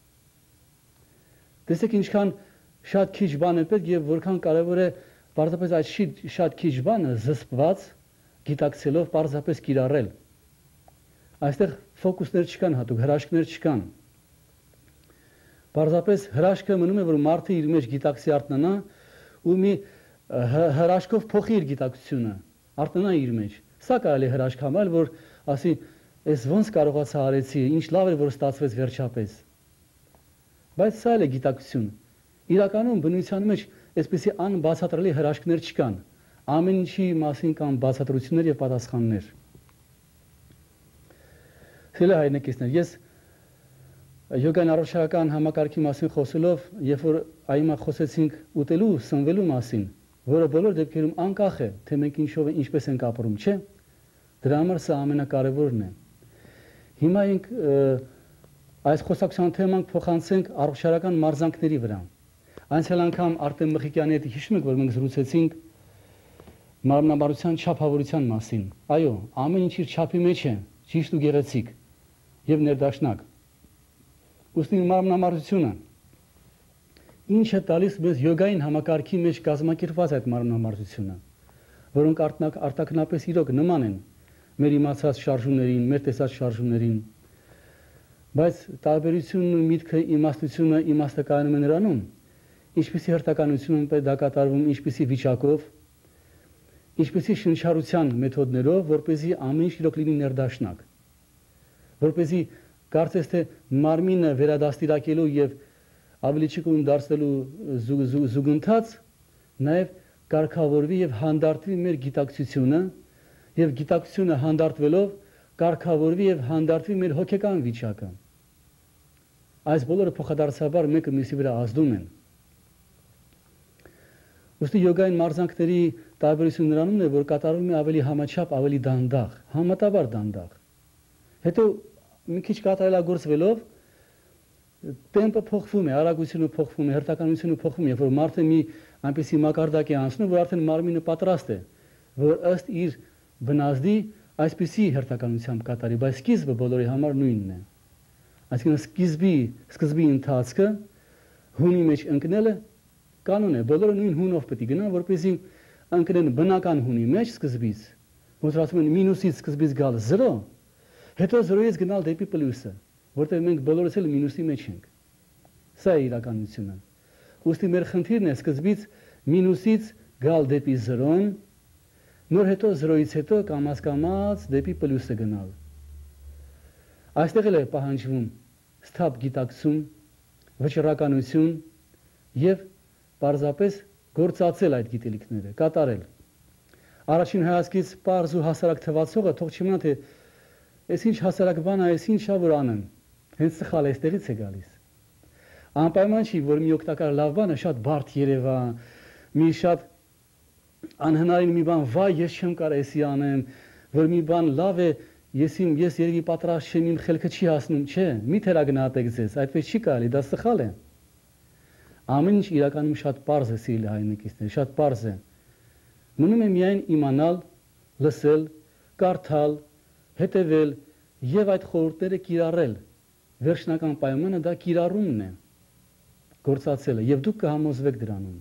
Տեսեք ինչքան շատ քիչ բան է պետք եւ որքան կարեւոր է պարզապես այդ շատ քիչ բանը զսպված, գիտակցելով պարզապես կիրառել։ Այստեղ ֆոկուսներ չկան հատուկ, հրաշքներ չկան։ Պարզապես հրաշքը մնում է, որ մարդը իր մեջ գիտակցի արտնանա ու մի հրաշքով փոխի իր գիտակցությունը, արտնանա իր մեջ։ Սա կարելի է հրաշք համարել, որ ասի, ես ոնց կարողացա արեցի, ինչ լավ էր, որ ստացվեց վերջապես։ Բայց սա էլ է գիտակցություն։ Իրականում բնության մեջ այսպիսի անբացատրելի հրաշքներ չկան։ Ամեն ինչի մասին կան բացատրություններ եւ պատասխաններ։ Սիրելի հայրենակիցներ, ես յոգան առողջական համակարգի մասին խոսելով, երբ որ այմա խոսեցինք ուտելու, սնվելու մասին, որը բոլոր դեպքերում անկախ է, թե մենք ինչով է ինչպես ենք ապրում, չէ՞։ Դրա համար սա ամենակարևորն է։ Հիմա ենք այս խոսակցության թեման փոխանցենք առողջական մարզանքների վրա։ Անցյալ անգամ Արտեմ Մխիկյանի հետ հիշում եք, որ մենք զրուցեցինք մարմնամարզության չափավորության մասին։ Այո, ամեն ինչ իր չափի մեջ է, ճիշտ ու գեղեցիկ եւ ներդաշնակ։ Ուստի մարմնամարզությունը ինչ է տալիս մեզ յոգային համակարգի մեջ կազմակերպված այդ մարմնամարզությունը, որոնք արտաքնապես իրոք նման են մեր իմացած շարժումներին, մեր տեսած շարժումներին, բայց տարբերությունն ու միտքը, իմաստությունը, իմաստը կայանում է նրանում, ինչպիսի հերթականություն է դա կատարվում, ինչպիսի վիճակով, ինչպիսի շնչառության մեթոդներով, որպեսզի ամեն ինչ իրոք լինի ներդաշնակ, որպեսզի կարծես թե մարմինը վերադաստիարակելու եւ ավելի ճկուն դարձնելու զուգընթաց նաեւ կարգավորվի եւ հանդարտվի մեր գիտակցությունը եւ գիտակցությունը հանդարտվելով կարգավորվի եւ հանդարտվի մեր հոգեկան վիճակը։ Այս բոլորը փոխադարձաբար մեկը մյուսի վրա ազդում են։ Ուստի յոգային մարզանքների տարբերությունը նրանում է, որ կատարվում է ավելի համաչափ, ավելի դանդաղ, համատաբար դանդաղ։ Հետո մի քիչ կատարելագործվելով տեմպը փոխվում է, արագությունը փոխվում է, հերթականությունը փոխվում է, երբ որ մարդը մի այնպիսի մակարդակ է անցնում, որ արդեն մարմինը պատրաստ է, որ ըստ իր բնազդի այսպիսի հերթականությամբ կատարի, բայց սկիզբը բոլորի համար նույնն է։ Այսինքն սկիզբի, սկզբի ընթացքը հունի մեջ ընկնելը կանոն է, բոլորը նույն հունով պետք է գնան, որպեսզի ընկնեն բնական հունի մեջ սկզբից, ոնց ասում են մինուսից սկզբից գալ զրո, հետո զրոյից գնալ դեպի պլյուսը, որտեղ մենք բոլորս էլ մինուսի մեջ ենք։ Սա է իրականությունը։ Ուստի մեր խնդիրն է սկզբից մինուսից գալ դեպի զրոն, նոր հետո զրոյից հետո կամաց-կամաց դեպի պլյուսը գնալ։ Այստեղ էլ է պահանջվում սթափ գիտակցում, վճռականություն եւ պարզապես գործածել այդ գիտելիքները, կատարել։ Առաջին հայացքից պարզ ու հասարակ թվացողը թող չիմանա, թե այս ինչ հասարակ բան է, այս ինչա որ անեմ, հենց սխալ այստեղից է գալիս։ Անպայման չի, որ մի օգտակար լավ բանը շատ բարդ երևա, մի շատ անհնարին մի բան, վայ, ես չեմ կարող էսի անեմ, որ մի բան լավ է, ես իմ ես երևի պատրաստ չեմ, իմ խելքը չի հասնում, չէ, մի թերագնահատեք ձեզ, այդպես չի կարելի, դա սխալ է։ Ամեն ինչ իրականում շատ պարզ է, սիրելի հայրենակիցներ, շատ պարզ է։ Մնում է միայն իմանալ, լսել, կարդալ, հետևել եւ այդ խորհուրդները կիրառել։ Վերջնական պայմանը դա կիրառումն է, գործածելը, եւ դուք կհամոզվեք դրանում։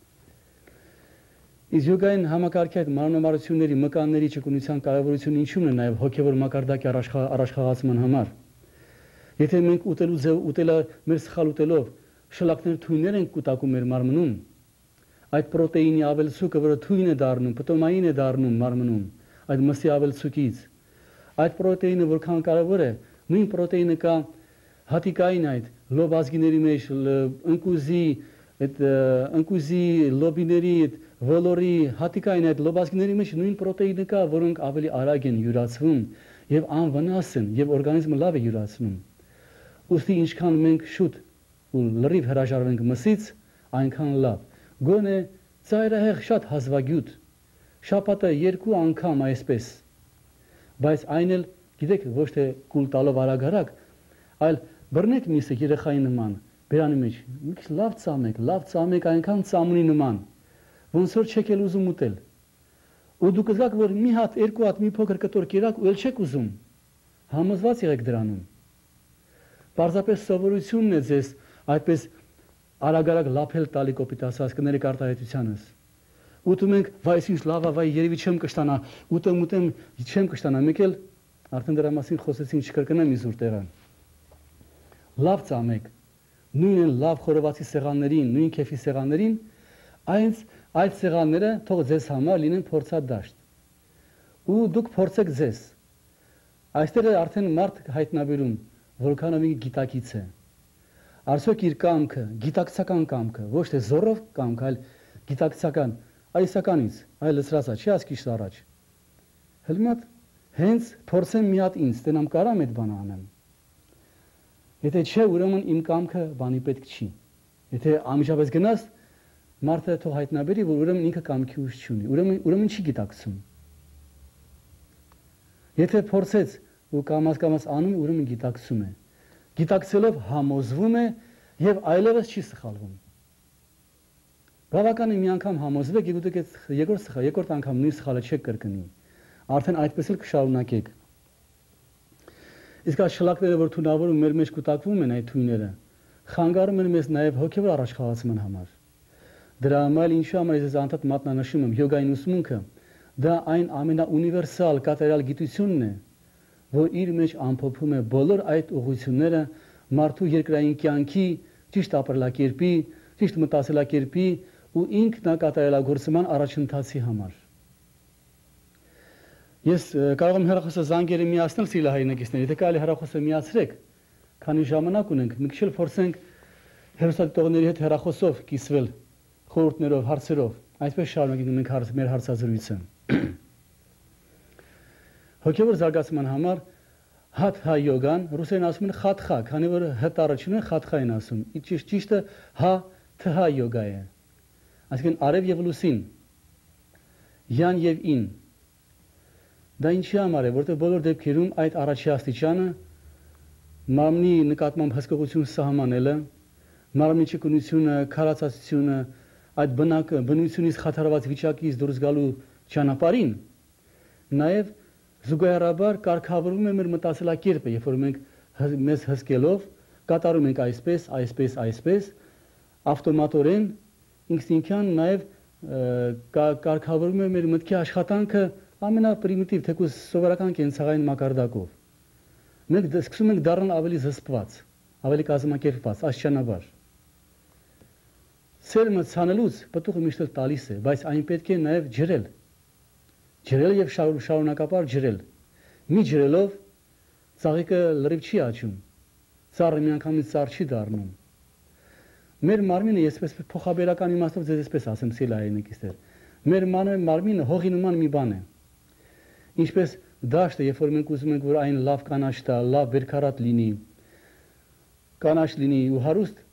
Իսկ յոգային համակարգի այդ մարմնամարությունների մկանների ճկունության կարևորությունը ինչու՞մն է նաեւ հոգեվոր մակարդակի առաջխաղացման համար։ Եթե մենք ուտելու ձև ուտելը մեր սխալ ուտելով շլակներ թույներ են կուտակում մեր մարմնում, այդ պրոտեինի ավելցուկը, որը թույն է դառնում, պտոմային է դառնում մարմնում, այդ մսի ավելցուկից, այդ պրոտեինը որքան կարևոր է, նույն պրոտեինը կա հատիկային այդ լոբ ազգիների մեջ, ընկուզի, այդ ընկուզի լոբիների, ոլորի, հատիկային այդ լոբ ազգիների մեջ նույն պրոտեինը կա, որոնք ավելի արագ են յուրացվում եւ անվնաս են եւ օրգանիզմը լավ է յուրացնում։ Ուստի ինչքան մենք շուտ ու լրիվ հրաժարվենք մսից, այնքան լավ։ Գոնե ծայրահեղ շատ հազվագյուտ, շաբաթը երկու անգամ այսպես, բայց այն էլ, գիտեք, ոչ թե կուլ տալով արագ-արագ, այլ բռնեք միսը երեխայի նման, բերանի մեջ, մի քիչ լավ ծամեք, լավ ծամեք այնքան ծամունի նման, ոնց որ չեք էլ ուզում ուտել։ Ու դուք զգաք, որ մի հատ, երկու հատ, մի փոքր կտոր կերակ ու էլ չեք ուզում, համոզված եղեք դրանում։ Պարզապես սովորությունն է ձեզ այդպես արագ-արագ լափել տալի կոպիտ ասած կներեք արտահայտությանս։ Ուտում ենք, վայ, ինչ լավ է, վայ, երևի չեմ կշտանա, ուտեմ, ուտեմ, չեմ կշտանա, մեկ էլ արդեն դրա մասին խոսեցինք, չկրկնեմ իզուր տեղը։ Լավ ծամեք, նույն են լավ խորովածի սեղաններին, նույն քեֆի սեղաններին, այս այդ սեղանները թող ձեզ համար լինեն փորձադաշտ։ Ու դուք փորձեք ձեզ։ Այստեղ է արդեն մարդ հայտնաբերում, որքանով ինքը գիտակից է։ Արդյոք իր կամքը, գիտակցական կամքը, ոչ թե զորով կամքը, այլ գիտակցական, այսականից, այլ լսրածա, չի ասկիշ առաջ։ Հլմատ, հենց փորձեմ մի հատ ինձ, տենամ կարամ այդ բանը անեմ։ Եթե չէ, ուրեմն իմ կամքը բանի պետք չի։ Եթե ամիջապես գնաս, մարդը թող հայտնաբերի, որ ուրեմն ինքը կամքի ուժ չունի, ուրեմն ուրեմն չի գիտակցում։ Եթե փորձեց ու կամաց-կամաց անում, ուրեմն գիտակցում է։ Գիտակցելով համոզվում է եւ այլևս չի սխալվում։ Բավական է մի անգամ համոզվեք, եւ դուք երկրորդ սխալ, երկրորդ անգամ նույն սխալը չեք կրկնի։ Արդեն այդպես էլ կշարունակեք։ Իսկ այս շլակները, որ թունավորում մեր մեջ կուտակվում են այդ թույները, խանգարում են մեզ նաեւ հոգեվոր առաջխաղացման համար։ Դրա համար ինչու համար ես անդադ մատնանշում եմ յոգային ուսմունքը, դա այն ամենաունիվերսալ կատարյալ գիտությունն է, որ իր մեջ ամփոփում է բոլոր այդ ուղղությունները մարդու երկրային կյանքի, ճիշտ ապրելակերպի, ճիշտ մտածելակերպի ու ինքնակատարելագործման առաջընթացի համար։ Ես կարող եմ հեռախոսը զանգերը միացնել սիրելի հայրենակիցներ, եթե կարելի հեռախոսը միացրեք, քանի ժամանակ ունենք, մի քիչ էլ փորձենք հեռուստադիտողների հետ հեռախոսով կիսվել խորհուրդներով, հարցերով, այսպես շարունակենք մենք հարց, մեր հարցազրույցը։ Հոգևոր զարգացման համար հաթ-հա յոգան, ռուսերեն ասում են խաթխա, քանի որ հ առաջին են խաթխա են ասում, ճիշտ ճիշտը հա-թհա յոգա է, այսինքն արև եւ լուսին, յան եւ ին։ Դա ինչի համար է, որտեղ բոլոր դեպքերում այդ առաջի աստիճանը մարմնի նկատմամբ հսկողություն սահմանելը, մարմնի ճկունությունը, քարացածությունը, այդ բնակը, բնությունից խաթարված վիճակից դուրս գալու ճանապարհին, նաև զուգահեռաբար կարգավորվում է մեր մտածելակերպը, երբ որ մենք մեզ հսկելով կատարում ենք այսպես, այսպես, այսպես, ավտոմատորեն ինքնին նաև կարգավորում է մեր մտքի աշխատանքը ամենապրիմիտիվ, թեկուզ սովորական կենցաղային մակարդակով։ Մենք սկսում ենք դառնալ ավելի զսպված, ավելի կազմակերպված, աստիճանաբար։ Սերմը ցանելուց պտուղը միշտ տալիս է, բայց այն պետք է նաև ջրել։ Ջրել եւ շարունակապար ջրել։ Մի ջրելով ծաղիկը լրիվ չի աճում։ Ծառը միանգամից ծառ չի դառնում։ Մեր մարմինը, այսպես փոխաբերական իմաստով ձեզ այսպես ասեմ, սիրելի հայրենակիցներ, մեր մարմինը հողի նման մի բան է։ Ինչպես դաշտը, երբ որ մենք ուզում ենք, որ այն լավ կանաչ տա, լավ բերքարատ լինի, կանաչ լինի ու հարուստ,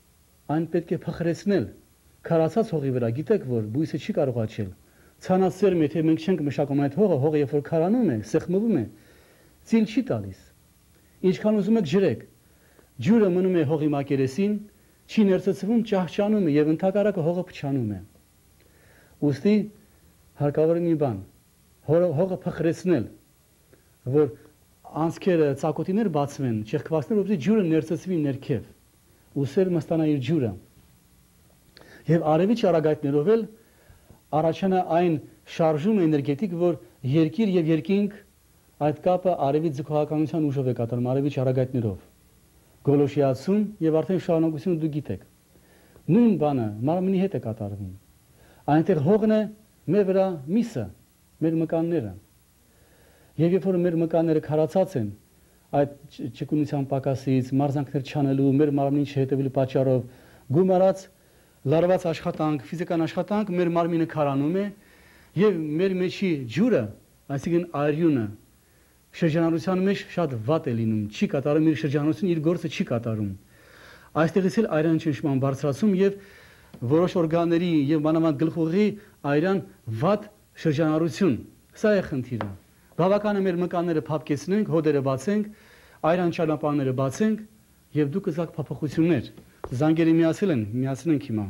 այն պետք է փխրեցնել քարացած հողի վրա, գիտեք որ բույսը չի կարող աճել։ Ցանասերմ, եթե մենք չենք մշակում այդ հողը, հողը երբ որ քարանում է, սեղմվում է, ծիլ չի տալիս։ Ինչքան ուզում եք ջրեք, ջուրը մնում է հողի մակերեսին, չի ներծծվում, ճահճանում է եւ ընդհակառակը հողը փչանում է։ Ուստի հարկավոր է մի բան, հողը փխրեցնել, որ անցքերը ծակոտիներ բացվեն, չեղքվածներ, որպեսզի ջուրը ներծծվի ներքև, ու սերմը ստանա իր ջուրը։ Եվ արևի ճառագայթներով էլ առաջանա այն շարժում էներգետիկ, որ երկիր եւ երկինք այդ կապը արևի ձգողականության ուժով է կատարում, արևի ճառագայթներով։ Գոլոշիացում եւ արդեն շարունակությունը դու գիտեք։ Նույն բանը մարմնի հետ է կատարվում։ Այնտեղ հողն է, մեր վրա միսը, մեր մկանները։ Եվ երբ որ մեր մկանները քարացած են, այդ ճկունության պակասից, մարզանքներ չանելու, մեր մարմնին չհետևելու պատճառով գումարած լարված աշխատանք, ֆիզիկական աշխատանք, մեր մարմինը քարանում է եւ մեր մեջի ջուրը, այսինքն արյունը, շրջանառության մեջ շատ վատ է լինում, չի կատարում իր շրջանառությունը, իր գործը չի կատարում։ Այստեղից էլ այրան ճնշման բարձրացում եւ որոշ օրգանների եւ մանավանդ գլխուղի այրան վատ շրջանառություն։ Սա է խնդիրը։ Բավական է մեր մկանները փափկեցնենք, հոդերը բացենք, այրան ճանապարհները բացենք եւ դուք կզակ փոփոխություններ։ Զանգերը միացել են, միացնենք հիմա։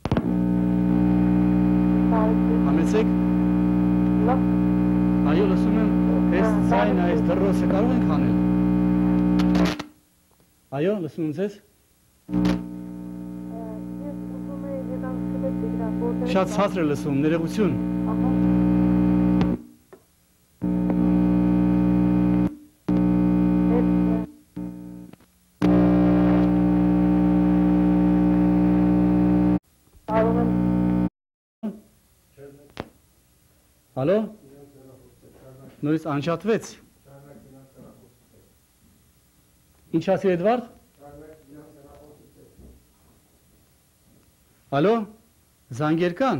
Համեցեք։ Այո, լսում եմ, այս ձայնը, այս դրոսը կարող ենք հանել։ Այո, լսում եմ ձեզ։ Շատ ցածր է լսում, ներողություն։ Ալո։ Նորից անջատվեց։ Ինչ ասի Էդվարդ։ Ալո, զանգեր կան։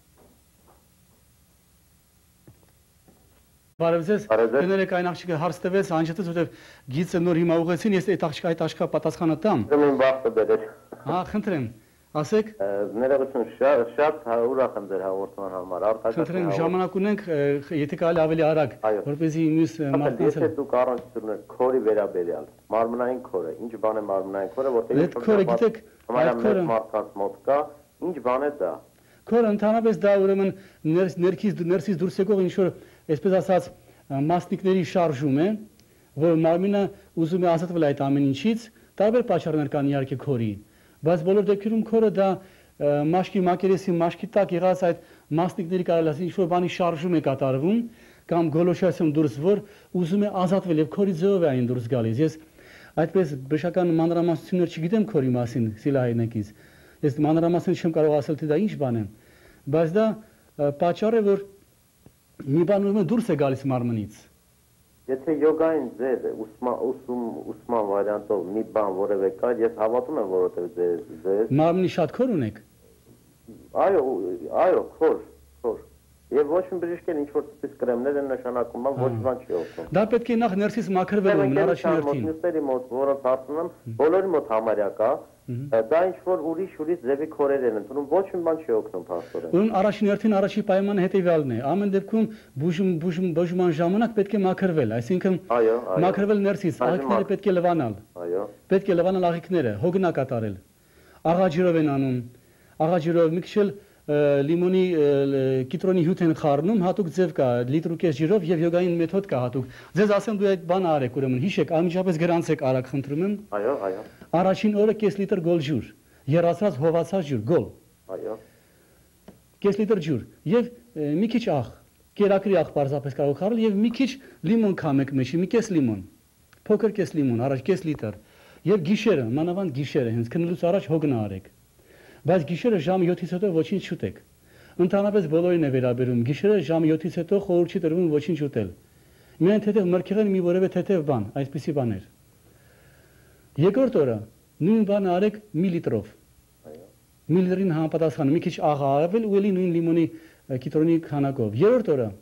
Բարև ձեզ, կներեք այն աղջիկը հարց տվեց, անջատեց, որտեվ գիծը նոր հիմա ուղեցին, ես այդ աղջիկը այդ աղջիկա պատասխանը տամ։ Ուրեմն բախտը բերել։ Հա, խնդրեմ, ասեք։ Ներողություն, շատ շատ ուրախ եմ ձեր հաղորդման համար։ Խնդրեմ, ժամանակ ունենք, եթե կարելի ավելի արագ, որպեսզի մյուս մարդկանց Եթե դուք առանցում եք քորի վերաբերյալ, մարմնային քորը, ինչ բան է մարմնային քորը, որտեղ այդ քորը գիտեք, այդ քորը մարդկանց մոտ կա, ինչ բան է դա։ Քորը ընդհանրապես դա ուրեմն ներքից ներսից դուրս եկող ինչ որ, այսպես ասած, մասնիկների շարժում է, որ մարմինը ուզում է ազատվել այդ ամեն ինչից, տարբեր պատճառներ կան իհարկե քորի, բայց բոլոր դեպքերում քորը դա մաշկի մակերեսի մաշկի տակ եղած այդ մասնիկների կարելի ասել ինչ որ բանի շարժում է կատարվում կամ գոլոշիացիոն դուրս, որ ուզում է ազատվել եւ քորի ձևով է այն դուրս գալիս։ Ես այդպես բժշկական մանրամասնություններ չգիտեմ քորի մասին, սիլահայնակից։ Ես մանրամասն չեմ կարող ասել թե դա ինչ բան է, բայց դա պատճառ է, որ մի բան ուրեմն դուրս է գալիս մարմնից։ Եթե յոգային ձև է, ուսման ուսում ուսման վարիանտով մի բան որևէ կա, ես հավատում եմ, որովհետև ձեզ ձեզ մարմնի շատ քոր ունեք։ Այո, այո, քոր, քոր։ Եվ ոչ մի բժիշկ ինչ որ ցույց կրեմներ են նշանակում, ոչ բան չի օգնում։ Դա պետք է նախ ներսից մաքրվելու առաջին հերթին։ Մյուսների մոտ, որոնց հարցնում եմ, բոլորի մոտ համարյա կա, դա ինչ որ ուրիշ ուրիշ ձևի քորեր են ընդունում, ոչ մի բան չի օգնում փաստորեն։ Ուրեմն առաջին հերթին առաջի պայմանը հետևյալն է։ Ամեն դեպքում բուժում բուժում բուժման ժամանակ պետք է մաքրվել, այսինքն մաքրվել ներսից, աղիքները պետք է լվանալ։ Այո։ Պետք է լվանալ աղիքները, հոգնա կատարել։ Աղաջրով են անում, աղաջրով մի քիչ լիմոնի կիտրոնի հյութ են խառնում, հատուկ ձև կա, լիտր ու կես ջրով եւ յոգային մեթոդ կա հատուկ։ Ձեզ ասեմ դու այդ բանը արեք, ուրեմն հիշեք, անմիջապես գրանցեք արագ խնդրում եմ։ Այո, այո։ Առաջին օրը կես լիտր գոլ ջուր, երացած հովացած ջուր, գոլ։ Այո։ Կես լիտր ջուր եւ մի քիչ աղ, կերակրի աղ պարզապես կարող խառնել եւ մի քիչ լիմոն քամեք մեջի, մի կես լիմոն։ Փոքր կես լիմոն, առաջ կես լիտր։ Եվ գիշերը, մանավանդ գիշերը, հենց քնելուց առաջ հոգնա արեք։ Բայց գիշերը ժամը յոթից հետո ոչինչ չուտեք։ Ընդհանրապես բոլորին է վերաբերում։ Գիշերը ժամը յոթից հետո խորհուրդ չի տրվում ոչինչ ուտել։ Միայն թեթև մրգեղեն մի որևէ թեթև բան, այսպիսի բաներ։ Երկրորդ օրը նույն բանը արեք մի լիտրով։ Այո։ Մի լիտրին համապատասխան, մի քիչ աղ արվել ու էլի նույն լիմոնի կիտրոնի քանակով։ Երրորդ օրը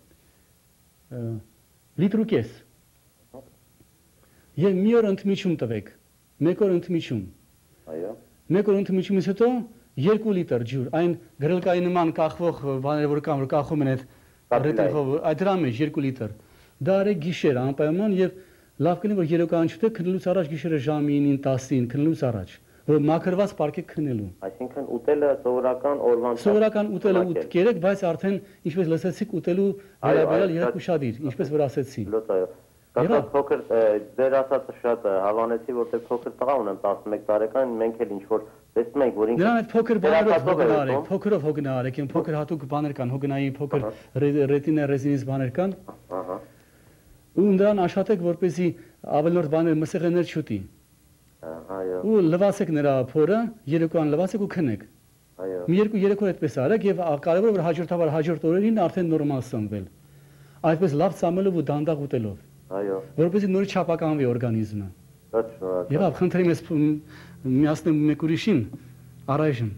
լիտր ու կես։ Եվ մի օր ընդմիջում տվեք։ Մեկ օր ընդմիջում։ Այո։ Մեկ օր ընդմիջումից հետո երկու լիտր ջուր, այն գրելկայի նման կախվող բաները, որ կան, որ կախում են այդ ռետիխով, այդ դրա մեջ երկու լիտր։ Դա արեք գիշեր անպայման եւ լավ կլինի, որ երեկոյան չուտեք, քնելուց առաջ գիշերը ժամը ինին տասին, քնելուց առաջ, որ մաքրված պարկեք քնելու։ Այսինքն ուտելը սովորական օրվան Սովորական ուտելը ուտ կերեք, բայց արդեն ինչպես լսեցիք ուտելու վերաբերյալ երեք ուշադիր, ինչպես որ ասեցի։ Լոտ այո։ Կասած փոքր ձեր ասածը շատ հավանեցի, որտեղ փոքր տղա ունեմ տասնմեկ տարեկան, մենք էլ ինչ որ տեսնում ենք, որ ինքը Նրան այդ փոքր բաներով հոգնա արեք, փոքրով հոգնա արեք, այն փոքր հատուկ բաներ կան, հոգնայի փոքր ռետինա ռեզինից բաներ կան։ Ահա։ Ու նրան աշխատեք, որպեսզի ավելորդ բաներ մսեղներ չուտի։ Այո։ Ու լվացեք նրա փորը, երեկոյան լվացեք ու քնեք։ Այո։ Մի երկու երեք օր այդպես արեք եւ կարևորը որ հաջորդաբար հաջորդ օրերին արդեն նորմալ սնվել։ Այդպես լավ ծամելով ու դանդաղ ուտելով։ Այո։ Որպեսզի նորից չափականվի օրգանիզմը։ Շատ շնորհակալ։ Եվ խնդրեմ ես միացնեմ մեկ ուրիշին առայժմ։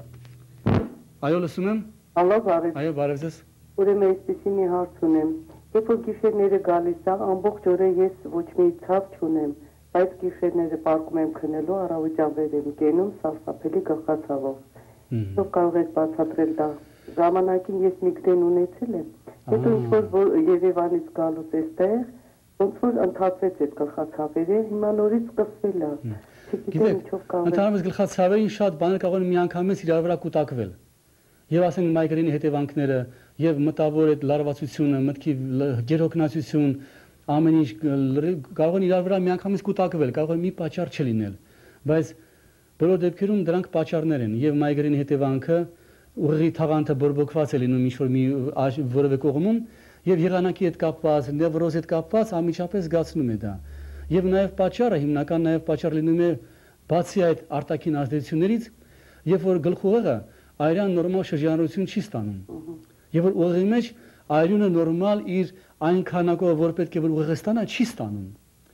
Այո, լսում եմ։ Ալո, բարև։ Այո, բարև ձեզ։ Ուրեմն այսպեսի մի հարց ունեմ։ Երբ որ գիշերները գալիս է, ամբողջ օրը ես ոչ մի ցավ չունեմ, բայց գիշերները պարկում եմ քնելու, առավոտյան վեր եմ կենում սարսափելի գլխացավով։ Ո՞վ կարող է բացատրել դա։ Ժամանակին ես միգրեն ունեցել եմ, հետո ինչ որ Երևանից գալուց էստեղ, ոնց որ ընդհատվեց այդ գլխացավերը, հիմա նորից սկսվել է։ Չգիտեմ ինչով կարող է։ Ընդհանրապես գլխացավերին շատ բաներ կարող են միանգամից իրար վրա կուտակվել։ Եվ ասենք մայգրենի հետևանքները, եւ մտավոր այդ լարվածությունը, մտքի գերօգնացություն, ամեն ինչ կարող են իրար վրա միանգամից կուտակվել, կարող է մի պատճառ չլինել, բայց բոլոր դեպքերում դրանք պատճառներ են եւ մայգրենի հետևանքը ուղղի թաղանթը բորբոքված է լինում ինչ-որ մի որևէ կողմում եւ եղանակի հետ կապված, նևրոզի հետ կապված անմիջապես զգացնում է դա։ Եվ նաեւ պատճառը հիմնական նաեւ պատճառ լինում է բացի այդ արտաքին ազդեցություններից, երբ որ գլխուղեղը այրան նորմալ շրջանառություն չի ստանում։ Եվ որ ուղեղի մեջ այրունը նորմալ իր այն քանակով որ պետք է որ ուղեղը ստանա չի ստանում։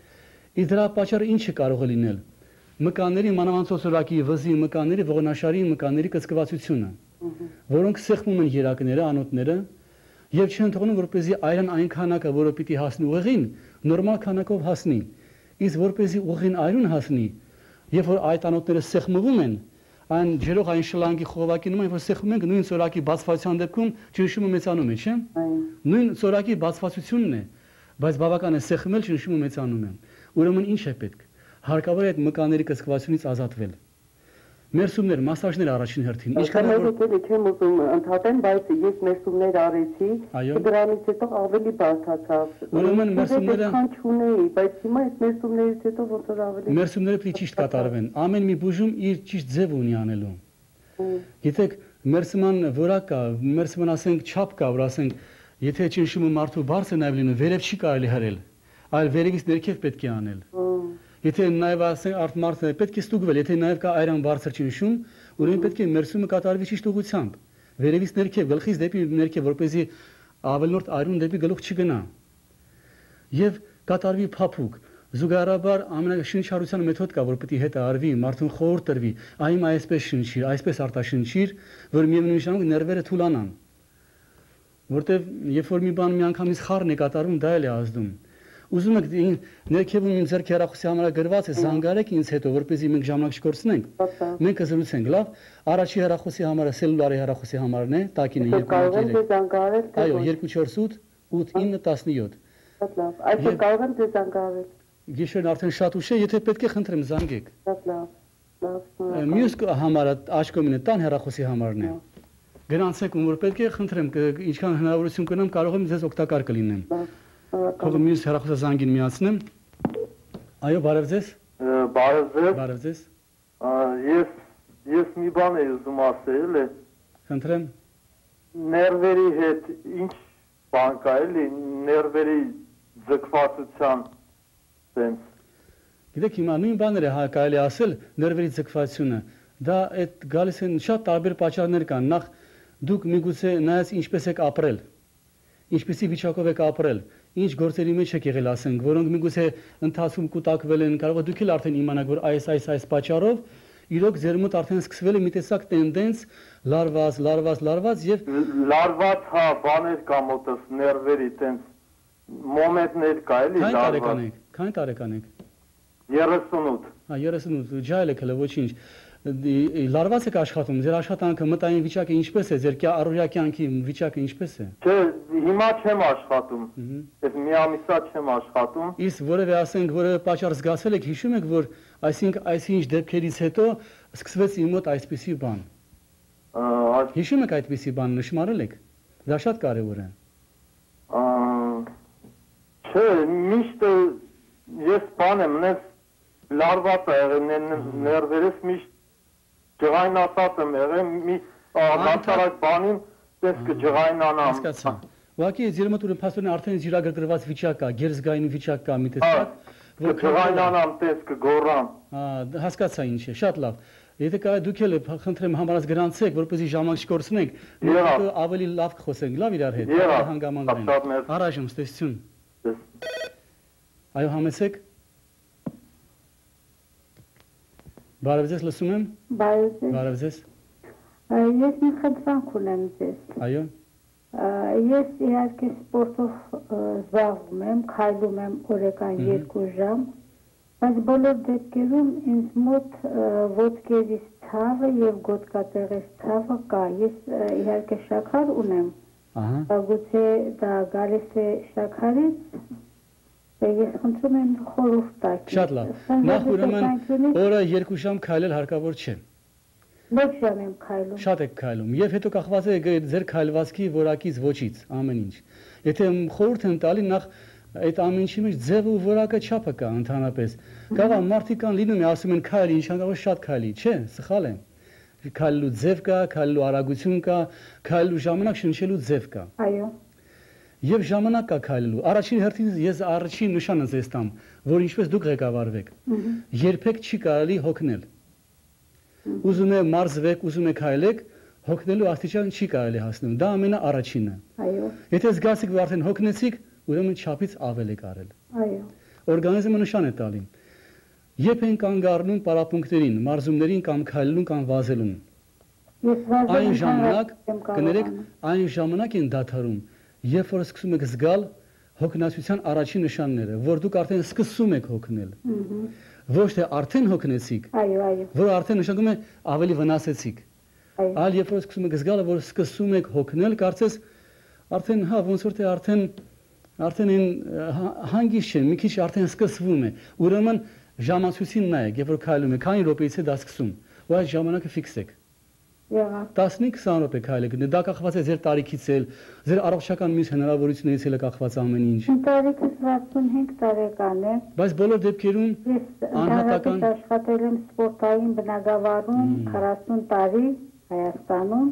Իսկ դրա պատճառը ինչը կարող է լինել։ Մկանների մանավանդ սոսորակի վզի մկանների ողնաշարի մկանների կծկվածությունը, որոնք սեղմում են երակները, անոթները եւ չեն թողնում որպեսզի այրան այն քանակը, որը պիտի հասնի ուղեղին, նորմալ քանակով հասնի։ Իսկ որպեսզի ուղեղին այրուն հասնի, երբ որ այդ անոթները սեղմվում են, այն ջերող այն շլանգի խողովակի նման, որ սեղմում ենք նույն սորակի բացվածության դեպքում ճնշումը մեծանում է, չէ՞։ Նույն սորակի բացվածությունն է, բայց բավական է սեղմել, ճնշումը մեծանում է։ Ուրեմն ինչ է պետք։ Հարկավոր է այդ մկանների կծկվածությունից ազատվել։ Մերսումներ, մասաժներ առաջին հերթին։ Ինչքան որ չեմ ուզում ընդհատեմ, բայց ես մերսումներ արեցի, դրանից հետո ավելի բարդացավ։ Ուրեմն մերսումները չունեի, բայց հիմա այս մերսումներից հետո ոնց որ ավելի Մերսումները պետք է ճիշտ կատարվեն։ Ամեն մի բուժում իր ճիշտ ձև ունի անելու։ Գիտեք, մերսման որակ կա, մերսման ասենք չափ կա, որ ասենք, եթե ճնշումը մարդու բարձր նաև լինում, վերև չի կարելի հրել, այլ վերևից ներքև պետք է անել։ Եթե նաև ասենք արդ մարդը պետք է ստուգվել, եթե նաև կա այրան բարձր ճնշում, ուրեմն պետք է մերսումը կատարվի ճիշտ ուղղությամբ, վերևից ներքև, գլխից դեպի ներքև, որպեսզի ավելորդ այրուն դեպի գլուխ չգնա։ Եվ կատարվի փափուկ։ Զուգահեռաբար ամենաշնչառության մեթոդ կա, որ պետք է հետը արվի, մարդուն խորհուրդ տրվի, այմ այսպես շնչիր, այսպես արտաշնչիր, որ միևնույն ժամանակ ներվերը թուլանան։ Որտեվ երբ որ մի բան միանգամից խառն է կատարվում, դա էլ է ազդում։ Ուզում եք ներքևում ինձ ձեր հեռախոսի համարը գրված է, զանգարեք ինձ հետո, որպեսզի մենք ժամանակ չկորցնենք։ Մենք կզրուցենք, լավ։ Առաջի հեռախոսի համարը սելուլարի հեռախոսի համարն է, տակինը երկու երեք։ Այո, երկու չորս ութ ութ ինը տասնյոթ։ Շատ լավ։ Այսօր կարող եմ ձեզ զանգարել։ Գիշերն արդեն շատ ուշ է, եթե պետք է խնդրեմ զանգեք։ Շատ լավ։ Լավ։ Մյուս համարը աչքոմինը տան հեռախոսի համարն է։ Գնացեք ում որ պետք է խնդրեմ, ինչքան հնարավորություն կունեմ, կարող եմ ձեզ օգտակար կլինեմ։ Թող մյուս հեռախոսը զանգին միացնեմ։ Այո, բարև ձեզ։ Բարև ձեզ։ Բարև ձեզ։ Ես ես մի բան եմ ուզում ասել, է։ Խնդրեմ։ Ներվերի հետ ինչ բան կա, էլի, ներվերի ձգվածության sense։ Գիտեք, հիմա նույն բաները հա կարելի ասել, ներվերի ձգվածությունը։ Դա այդ գալիս են շատ տարբեր պատճառներ կան։ Նախ դուք միգուցե նայած ինչպես եք ապրել։ Ինչպեսի վիճակով եք ապրել, ինչ գործերի մեջ եք եղել, ասենք, որոնք միգուցե ընթացքում կուտակվել են, կարող է դուք էլ արդեն իմանաք, որ այս այս այս պատճառով իրոք ձեր մոտ արդեն սկսվել է մի տեսակ տենդենս լարված, լարված, լարված եւ լարված, հա, բաներ կա մոտս ներվերի տենց մոմենտներ կա, էլի լարված։ Քանի տարեկան եք։ երեսունութ։ Հա, երեսունութ, ջայլ եք հələ ոչինչ։ լարված եք աշխատում, ձեր աշխատանքը մտային վիճակը ինչպես է, ձեր առօրյա կյանքի վիճակը ինչպես է։ Չէ, հիմա չեմ աշխատում։ Ես մի ամիսա չեմ աշխատում։ Իսկ որևէ ասենք, որևէ պատճառ զգացել եք, հիշում եք, որ այսինքն այսինչ դեպքերից հետո սկսվեց իմ մոտ այսպիսի բան։ Հիշում եք այդպիսի բան, նշмарել եք։ Դա շատ կարևոր է։ Չէ, միշտ ես բան եմ, նես լարված է եղել, ներվերս միշտ ջղայնացած եմ եղել, մի բացարակ բանին տես կջղայնանամ։ Հասկացա։ Ուղղակի ձեր մոտ ուրեմն փաստորեն արդեն զիրագրգռված վիճակ կա, գերզգային վիճակ կա մի տեսակ, որ ջղայնանամ, տես կգոռամ։ Հա, հասկացա ինչ է, շատ լավ։ Եթե կարա դուք էլ խնդրեմ համարած գրանցեք, որպեսզի ժամանակ չկորցնենք, հետո ավելի լավ կխոսենք, լավ իրար հետ, հանգամանք։ Առայժմ ստեսություն։ Այո, համեցեք։ Բարև ձեզ, լսում եմ։ Բարև ձեզ։ Բարև ձեզ։ Ես մի խնդրանք ունեմ ձեզ։ Այո։ Ես իհարկե սպորտով զբաղվում եմ, քայլում եմ օրական երկու ժամ, բայց բոլոր դեպքերում ինձ մոտ ոտքերիս ցավը եւ գոտկատեղես ցավը կա։ Ես իհարկե շաքար ունեմ։ Ահա։ Գուցե դա գալիս է շաքարից։ Ես խնդրում եմ խորհուրդ տաք։ Շատ լավ։ Նախ ուրեմն օրը երկու ժամ քայլել հարկավոր չէ։ Մեկ ժամ եմ քայլում։ Շատ եք քայլում եւ հետո կախված է ձեր քայլվածքի որակից ոչից, ամեն ինչ։ Եթե խորհուրդ եմ տալի, նախ այդ ամեն ինչի մեջ ձևը ու որակը չափը կա ընդհանրապես։ Գաղա մարդիկ կան լինում է ասում են քայլի, ինչ անգամ շատ քայլի, չէ, սխալ է։ Քայլելու ձև կա, քայլելու արագություն կա, քայլելու ժամանակ շնչելու ձև կա։ Այո։ Եվ ժամանակ կա քայլելու։ Առաջին հերթին ես առաջին նշանը ձեզ տամ, որ ինչպես դուք ղեկավարվեք։ Երբեք չի կարելի հոգնել։ Ուզում եք մարզվեք, ուզում եք քայլեք, հոգնելու աստիճան չի կարելի հասնել։ Դա ամենաառաջինը։ Այո։ Եթե զգացիք, որ արդեն հոգնեցիք, ուրեմն չափից ավել եք արել։ Այո։ Օրգանիզմը նշան է տալի։ Երբ են կանգ առնում պարապմունքներին, մարզումներին կամ քայլելուն կամ վազելուն։ Այն ժամանակ, կներեք, այն ժամանակ են դադարում, երբ որ սկսում եք զգալ հոգնածության առաջին նշանները, որ դուք արդեն սկսում եք հոգնել։ Ոչ թե արդեն հոգնեցիք, այո, այո, որ արդեն նշանակում է ավելի վնասեցիք։ Այլ երբ որ սկսում եք զգալ, որ սկսում եք հոգնել, կարծես արդեն հա ոնց որ թե արդեն արդեն հանգիստ չէ, մի քիչ արդեն սկսվում է։ Ուրեմն ժամացույցին նայեք, երբ որ քայլում եք, քանի րոպեից է դա սկսում։ Ու այդ ժամանակը ֆիքսեք։ տասնից քսան րոպե քայլեք, դա կախված է ձեր տարիքից էլ, ձեր առողջական մյուս հնարավորություններից էլ է կախված ամեն ինչ։ Տարիքս վաթսունհինգ տարեկան է։ Բայց բոլոր դեպքերում անհատական ես աշխատել եմ սպորտային բնագավառում քառասուն տարի Հայաստանում։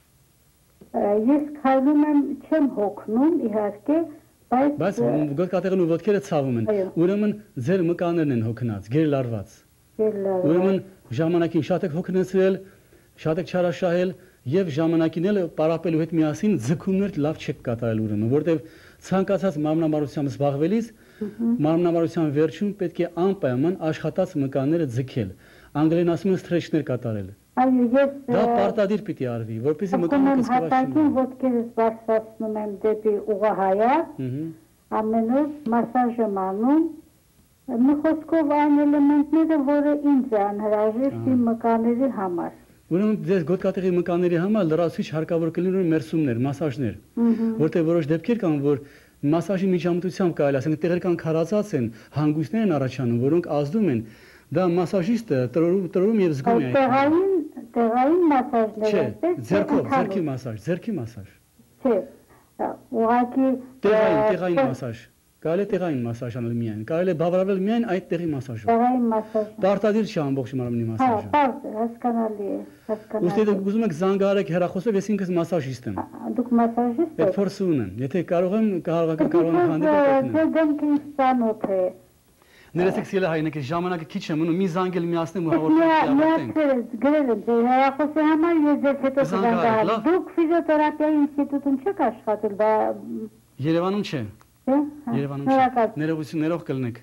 Ես քայլում եմ, չեմ հոգնում, իհարկե, բայց բայց գոտկատեղեն ու ոտքերը ցավում են։ Ուրեմն ձեր մկաններն են հոգնած, գերլարված։ Ուրեմն ժամանակին շատ եք հոգնեցրել, շատ եք չարաշահել եւ ժամանակին էլ պարապելու հետ միասին ձգումներ լավ չեք կատարել ուրեմն, որտեւ ցանկացած մարմնամարությամբ զբաղվելիս մարմնամարության վերջում պետք է անպայման աշխատած մկանները ձգել։ Անգլերեն ասում են stretch-ներ կատարել։ Այո, ես դա պարտադիր պիտի արվի, որպեսզի մկանները կսկսեն ոտքերս բարձրացնում եմ դեպի ուղղահայաց, ամեն օր մասաժ եմ անում, մի խոսքով այն էլեմենտները, որը ինձ է անհրաժեշտ իմ մկաների համար։ Ուրեմն ձեզ գոտկատեղի մկանների համար լրացուցիչ հարկավոր կլինեն մերսումներ, մասաժներ, որտեղ որոշ դեպքեր կան, որ մասաժի միջամտությամբ կարելի ասենք տեղեր կան քարացած են, հանգույցներ են առաջանում, որոնք ազդում են, դա մասաժիստը տրորում եւ զգում է։ Տեղային, տեղային մասաժներ են, չէ, ձեռքով, ձեռքի մասաժ, ձեռքի մասաժ։ Չէ, ուղղակի տեղային, տեղային մասաժ։ Կարելի է տեղային մասաժ անել միայն, կարելի է բավարարվել միայն այդ տեղի մասաժով։ Տեղային մասաժ։ Պարտադիր չէ ամբողջ մարմնի մասաժը։ Հա, հասկանալի է, հասկանալի։ Ուստի դուք ուզում եք զանգահարեք հեռախոսով, ես ինքս մասաժիստ եմ։ Դուք մասաժիստ եք։ Այդ փորձը ունեմ։ Եթե կարող եմ, կարող եմ կարող եմ հանդիպել։ Ձեր դեմքին ծանոթ է։ Ներեցեք սիրելի հայրենիք, ժամանակը քիչ է մնում, մի զանգել միացնեմ ու հաղորդում ավարտենք։ Գրել եմ ձեր հեռախոսի համար, ես ձեզ հետո կզանգահարեմ։ Դուք ֆիզիոթերապիայի ինստիտուտում չեք աշխատել, դա Երևանում չէ։ Երևանում չէ։ Ներողություն, ներող կլինեք։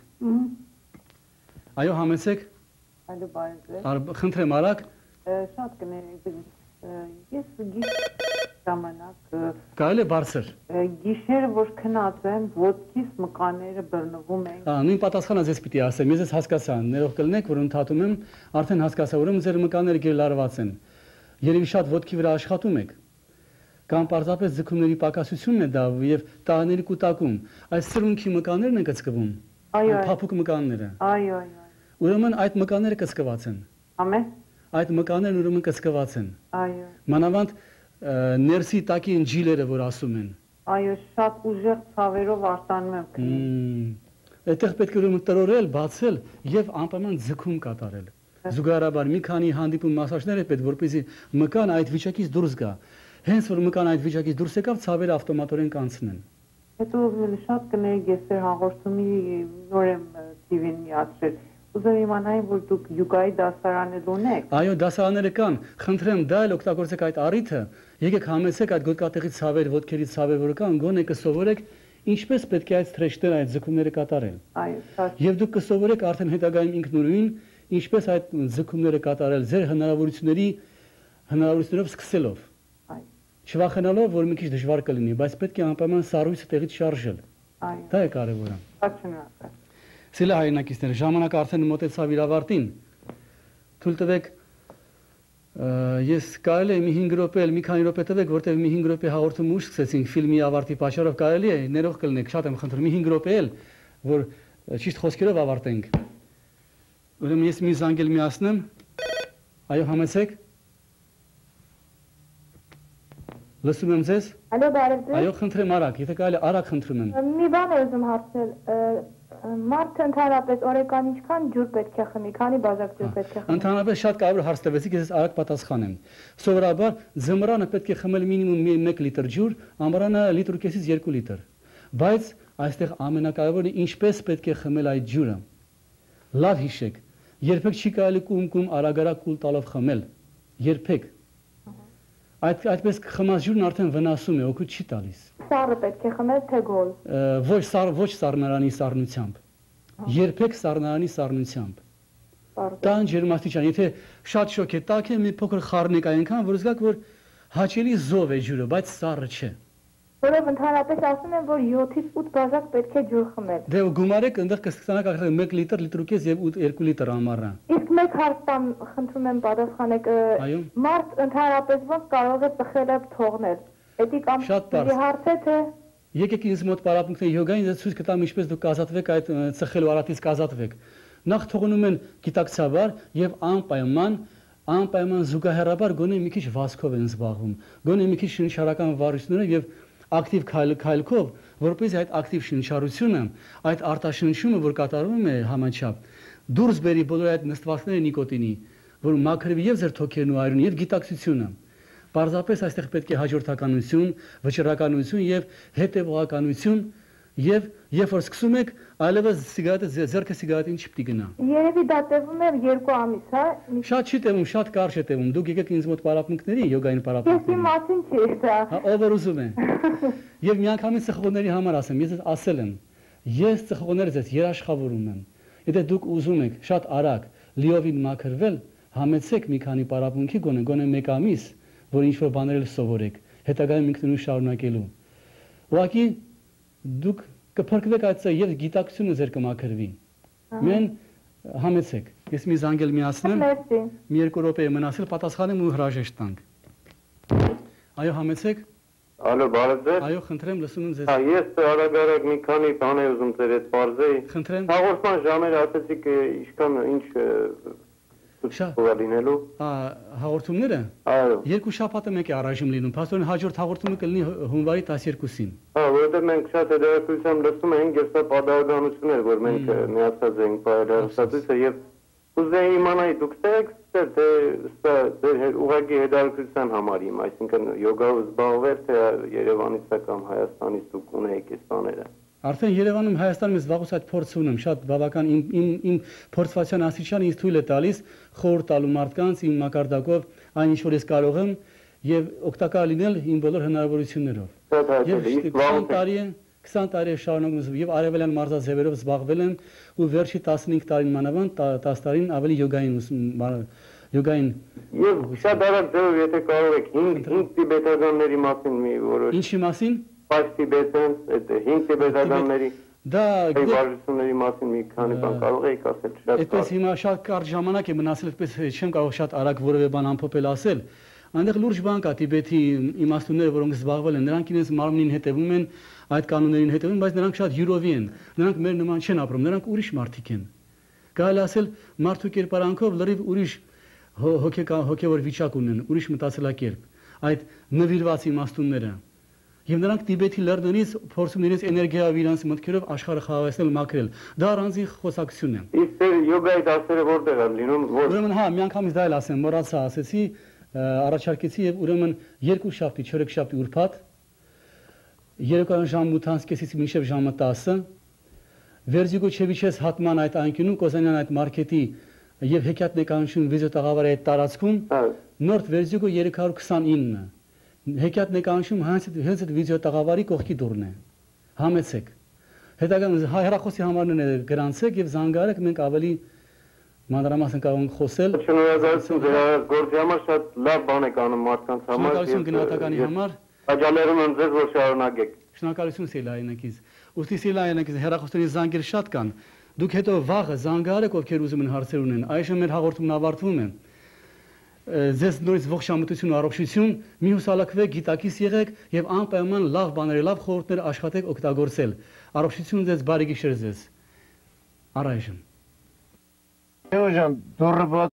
Այո, համեցեք։ Այո, բարև ձեզ։ Խնդրեմ արագ։ Շատ կներեք։ Ես գիտեմ ժամանակ Կարելի է բարձր։ գիշերը որ քնած եմ, ոտքիս մկանները բռնվում են։ Ա, նույն պատասխանը ձեզ պիտի ասեմ, ես ես հասկացա, ներող կլինեք, որ ընդհատում եմ, արդեն հասկացա, ուրեմն ձեր մկանները գերլարված են։ Երևի շատ ոտքի վրա աշխատում եք։ Կամ պարզապես ձգումների պակասությունն է դա եւ տաների կուտակում։ Այս սրունքի մկաններն են կծկվում։ Այո, փափուկ մկանները։ այո, այո։ Ուրեմն այդ մկանները կծկված են։ Ամեն։ Այդ մկաններն ուրեմն կծկված են։ Այո։ Մանավանդ ներսի տակի ջիլերը, որ ասում են։ Այո, շատ ուժեղ ցավերով արտանում եմ քնում։ Այդտեղ պետք է ուրեմն տրորել, բացել եւ անպայման ձգում կատարել։ Զուգահեռաբար մի քանի հանդիպում մասաժներ է պետք, որպեսզի մկան այդ վիճակից դուրս գա։ Հենց որ մկան այդ վիճակից դուրս եկավ, ցավերը ավտոմատորեն կանցնեն։ Հետո շատ կներեք ես ձեր հաղորդումի նոր եմ թիվին միացրել։ Ուզում իմանալ, որ դուք յուգայի դասարանել ունեք։ Այո, դասարանները կան։ Խնդրեմ, դա էլ օգտագործեք այդ առիթը։ Եկեք համեցեք այդ գոտկատեղի ցավեր, ոտքերի ցավեր, որ կան, գոնե կսովորեք ինչպես պետք է այդ սթրեչները, այդ ձգումները կատարել։ Այո, շատ։ Եվ դուք կսովորեք արդեն հետագայում ինքնուրույն ինչպես այդ ձգումները կատարել ձեր հնարավորությունների հնարավորություններով սկսելով։ Այո։ Չվախենալով, որ մի քիչ դժվար կլինի, բայց պետք է անպայման սառույցը տեղից շարժել։ Այո։ Դա է կարևորը։ Շատ շնորհակալ։ Սիրելի հայրենակիցներ, ժամանակը արդեն մոտեցավ իր ավարտին։ Թույլ տվեք ես կարելի է մի հինգ րոպե, մի քանի րոպե տվեք, որտեղ մի հինգ րոպե հաղորդում ուշ սկսեցինք ֆիլմի ավարտի պատճառով կարելի է, ներող կլինեք, շատ եմ խնդրում, մի հինգ րոպե էլ, որ ճիշտ խոսքերով ավարտենք։ Ուրեմն ես մի զանգել միացնեմ։ Այո, համեցեք։ Լսում եմ ձեզ։ Ալո, բարև ձեզ։ Այո, խնդրեմ արագ, եթե կարելի է արագ խնդրում եմ։ Մի բան եմ ուզում հարցնել։ Մարդը ընդհանրապես օրական ինչքան ջուր պետք է խմի, քանի բաժակ ջուր պետք է խմի։ Ընդհանրապես շատ կարևոր հարց տվեցիք, ես արագ պատասխանեմ։ Սովորաբար ձմռանը պետք է խմել մինիմում մեկ լիտր ջուր, ամռանը լիտր ու կեսից երկու լիտր։ Բայց այստեղ ամենակարևորը ինչպես պետք է խմել այդ ջուրը։ Լավ հիշեք, երբեք չի կարելի կում-կում արագ-արագ կուլ տալով խմել։ Երբեք։ Այդ այդպես խմած ջուրն արդեն վնասում է, օգուտ չի տալիս։ Սառը պետք է խմել, թե գոլ։ Ոչ սառ, ոչ սառնարանի սառնությամբ։ Երբեք սառնարանի սառնությամբ։ Տան ջերմաստիճան, եթե շատ շոկ է, տաք է մի փոքր խառնեք այնքան, որ զգաք, որ հաճելի զով է ջուրը, բայց սառը չէ։ Որով ընդհանրապես ասում են, որ յոթից ութ բաժակ պետք է ջուր խմել։ Դե գումարեք, այնտեղ կստանաք արդեն մեկ լիտր, լիտր ու կես եւ երկու լիտր ամառը։ Իսկ մեկ հարց տամ, խնդրում եմ պատասխանեք։ Մարդ ընդհանրապես ոնց կարող է ծխելը թողնել։ Էդի կամ դի հարց է թե Եկեք ինձ մոտ պարապմունքների յոգային ձեզ ցույց կտամ ինչպես դուք կազատվեք այդ ծխելու արատից կազատվեք։ Նախ թողնում են գիտակցաբար եւ անպայման անպայման զուգահեռաբար գոնե մի քիչ վազքով են զբաղվում։ Գոնե մի քիչ շնչառական վարություններով եւ ակտիվ քայլքով, որպես այդ ակտիվ շնչառությունը, այդ արտաշնչումը, որ կատարվում է համաչափ, դուրս բերի բոլոր այդ նստվածքները նիկոտինի, որ մաքրվի եւ ձեր թոքերն ու այրուն եւ գիտակցությունը։ Պարզապես այստեղ պետք է հաջորդականություն, վճռականություն եւ հետեւողականություն եւ երբ որ սկսում եք, այլևս սիգարետը ձեռքը սիգարետին չպիտի գնա։ Երևի դա տևում է երկու ամիս, հա։ Շատ չի տևում, շատ կարճ է տևում։ Դուք եկեք ինձ մոտ պարապմունքների, յոգային պարապմունքների։ Ես իմ մասին չի դա։ Հա, ով որ ուզում է։ Եվ միանգամից ծխողների համար ասեմ, ես ասել եմ, ես ծխողներից ես երաշխավորում եմ։ Եթե դուք ուզում եք շատ արագ լիովին մաքրվել, համեցեք մի քանի պարապմունքի գոնե գոնե մեկ ամիս, որ ինչ որ բաներ սովորեք, հետագայում ինքնուրույն շարունակելու։ Ուղղակի դուք կփրկվեք այդ եւ գիտակցությունը ձեր կմաքրվի։ Մեն համեցեք։ Ես մի զանգել միացնեմ։ Մի երկու րոպե եմ մնացել, պատասխանեմ ու հրաժեշտ տանք։ Այո, համեցեք։ Ալո, բարև ձեզ։ Այո, խնդրեմ, լսում եմ ձեզ։ Հա, ես արագ-արագ մի քանի բան եմ ուզում ձեր հետ բարձեի։ Խնդրեմ։ Հաղորդման ժամերը ասեցիք ինչքան ինչ լինելու։ Հա, հաղորդումները։ Այո։ Երկու շաբաթը մեկ է առայժմ լինում։ Փաստորեն հաջորդ հաղորդումը կլինի հունվարի տասներկուսին։ Հա, որովհետև մենք շատ հետաքրքրությամբ լսում ենք, եւ սա պատահականություն էր, որ մենք միացած ենք բարերարսածը եւ ուզեի իմանալ դուք եք թե սա ձեր ուղղակի հետաքրքրության համար իմ, այսինքն յոգայով զբաղվել թե Երևանից կամ Հայաստանից դուք ունեիք այս բաները։ Արդեն Երևանում Հայաստանում ես վաղուց այդ փորձը ունեմ, շատ բավական իմ իմ իմ փորձվածության աստիճանը ինձ թույլ է տալիս խորհուրդ տալու մարդկանց իմ մակարդակով այն ինչ որ ես կարող եմ եւ օգտակար լինել իմ բոլոր հնարավորություններով։ Եվ քսան տարի է քսան տարի է շարունակում եւ արևելյան մարզաձևերով զբաղվել եմ ու վերջի տասնհինգ տարին մանավանդ տասը տարին ավելի յոգային յոգային Եվ շատ արագ ձևով եթե կարող եք հինգ տիբետականների մասին մի որոշ Ինչի մասին Պայս Տիբետեն, այդ հինգ տիբետականների Դա բարությունների մասին մի քանի բան կարող եք ասել շատ Այդպես հիմա շատ կարճ ժամանակ է մնացել, այդպես չեմ կարող շատ արագ որևէ բան ամփոփել ասել։ Այնտեղ լուրջ բան կա Տիբետի իմաստունները, որոնք զբաղվել են, նրանք իրենց մարմնին հետևում են, այդ կանոններին հետևում, բայց նրանք շատ յուրովի են։ Նրանք մեր նման չեն ապրում, նրանք ուրիշ մարդիկ են։ Կարելի ասել մարդու կերպարանքով լրիվ ուրիշ հոգևոր վիճակ ունեն, ուրիշ մտածելակերպ։ Այդ նվիրված իմաստունները Եվ նրանք Տիբետի լեռներից փորձում իրենց էներգիայով իրենց մտքերով աշխարհը խաղաղեցնել, մաքրել։ Դա առանձին խոսակցություն է։ Իսկ յոգայի դասերը որտեղ են լինում, որ Ուրեմն հա, միանգամից դա էլ ասեմ, մոռացա, ասեցի, առաջարկեցի եւ ուրեմն երկու շաբթի, չորեքշաբթի ուրբաթ, երեկոյան ժամը ութից մինչև ժամը տասը, Վերզիգոչևիչես հատման այդ անկյունում, Կոզանյան այդ մարքեթի եւ հեքիաթ նկարչություն վիզո տաղավարի այդ տարածքում, Նորդ Վերզիգո երեք հարյուր քսանինը Հեքիաթ նկարչություն հենց այդ վիդեո տաղավարի կողքի դուռն է։ Համեցեք։ Հետագայում հեռախոսի համարներն է գրանցեք եւ զանգարեք, մենք ավելի մանրամասն կարող ենք խոսել։ Շնորհակալություն ձեր գործի համար, շատ լավ բան եք անում մարդկանց համար։ Շնորհակալություն գնահատականի համար։ Աջալերում եմ ձեզ, որ շարունակեք։ Շնորհակալություն Սիլայենակից։ Ուստի Սիլայենակից հեռախոսների զանգեր շատ կան։ Դուք հետո վաղը զանգարեք, ովքեր ուզում են հարցեր ունեն։ Այժմ մեր հաղորդումն ավարտվում է։ Ձեզ նորից ողջ ամուսություն ու առողջություն, մի հուսալքվեք, գիտակից եղեք եւ անպայման լավ բաներ, լավ խորհուրդներ աշխատեք օգտագործել։ Առողջություն ձեզ, բարի գիշեր ձեզ։ Առայժմ։ Երջան, դուրը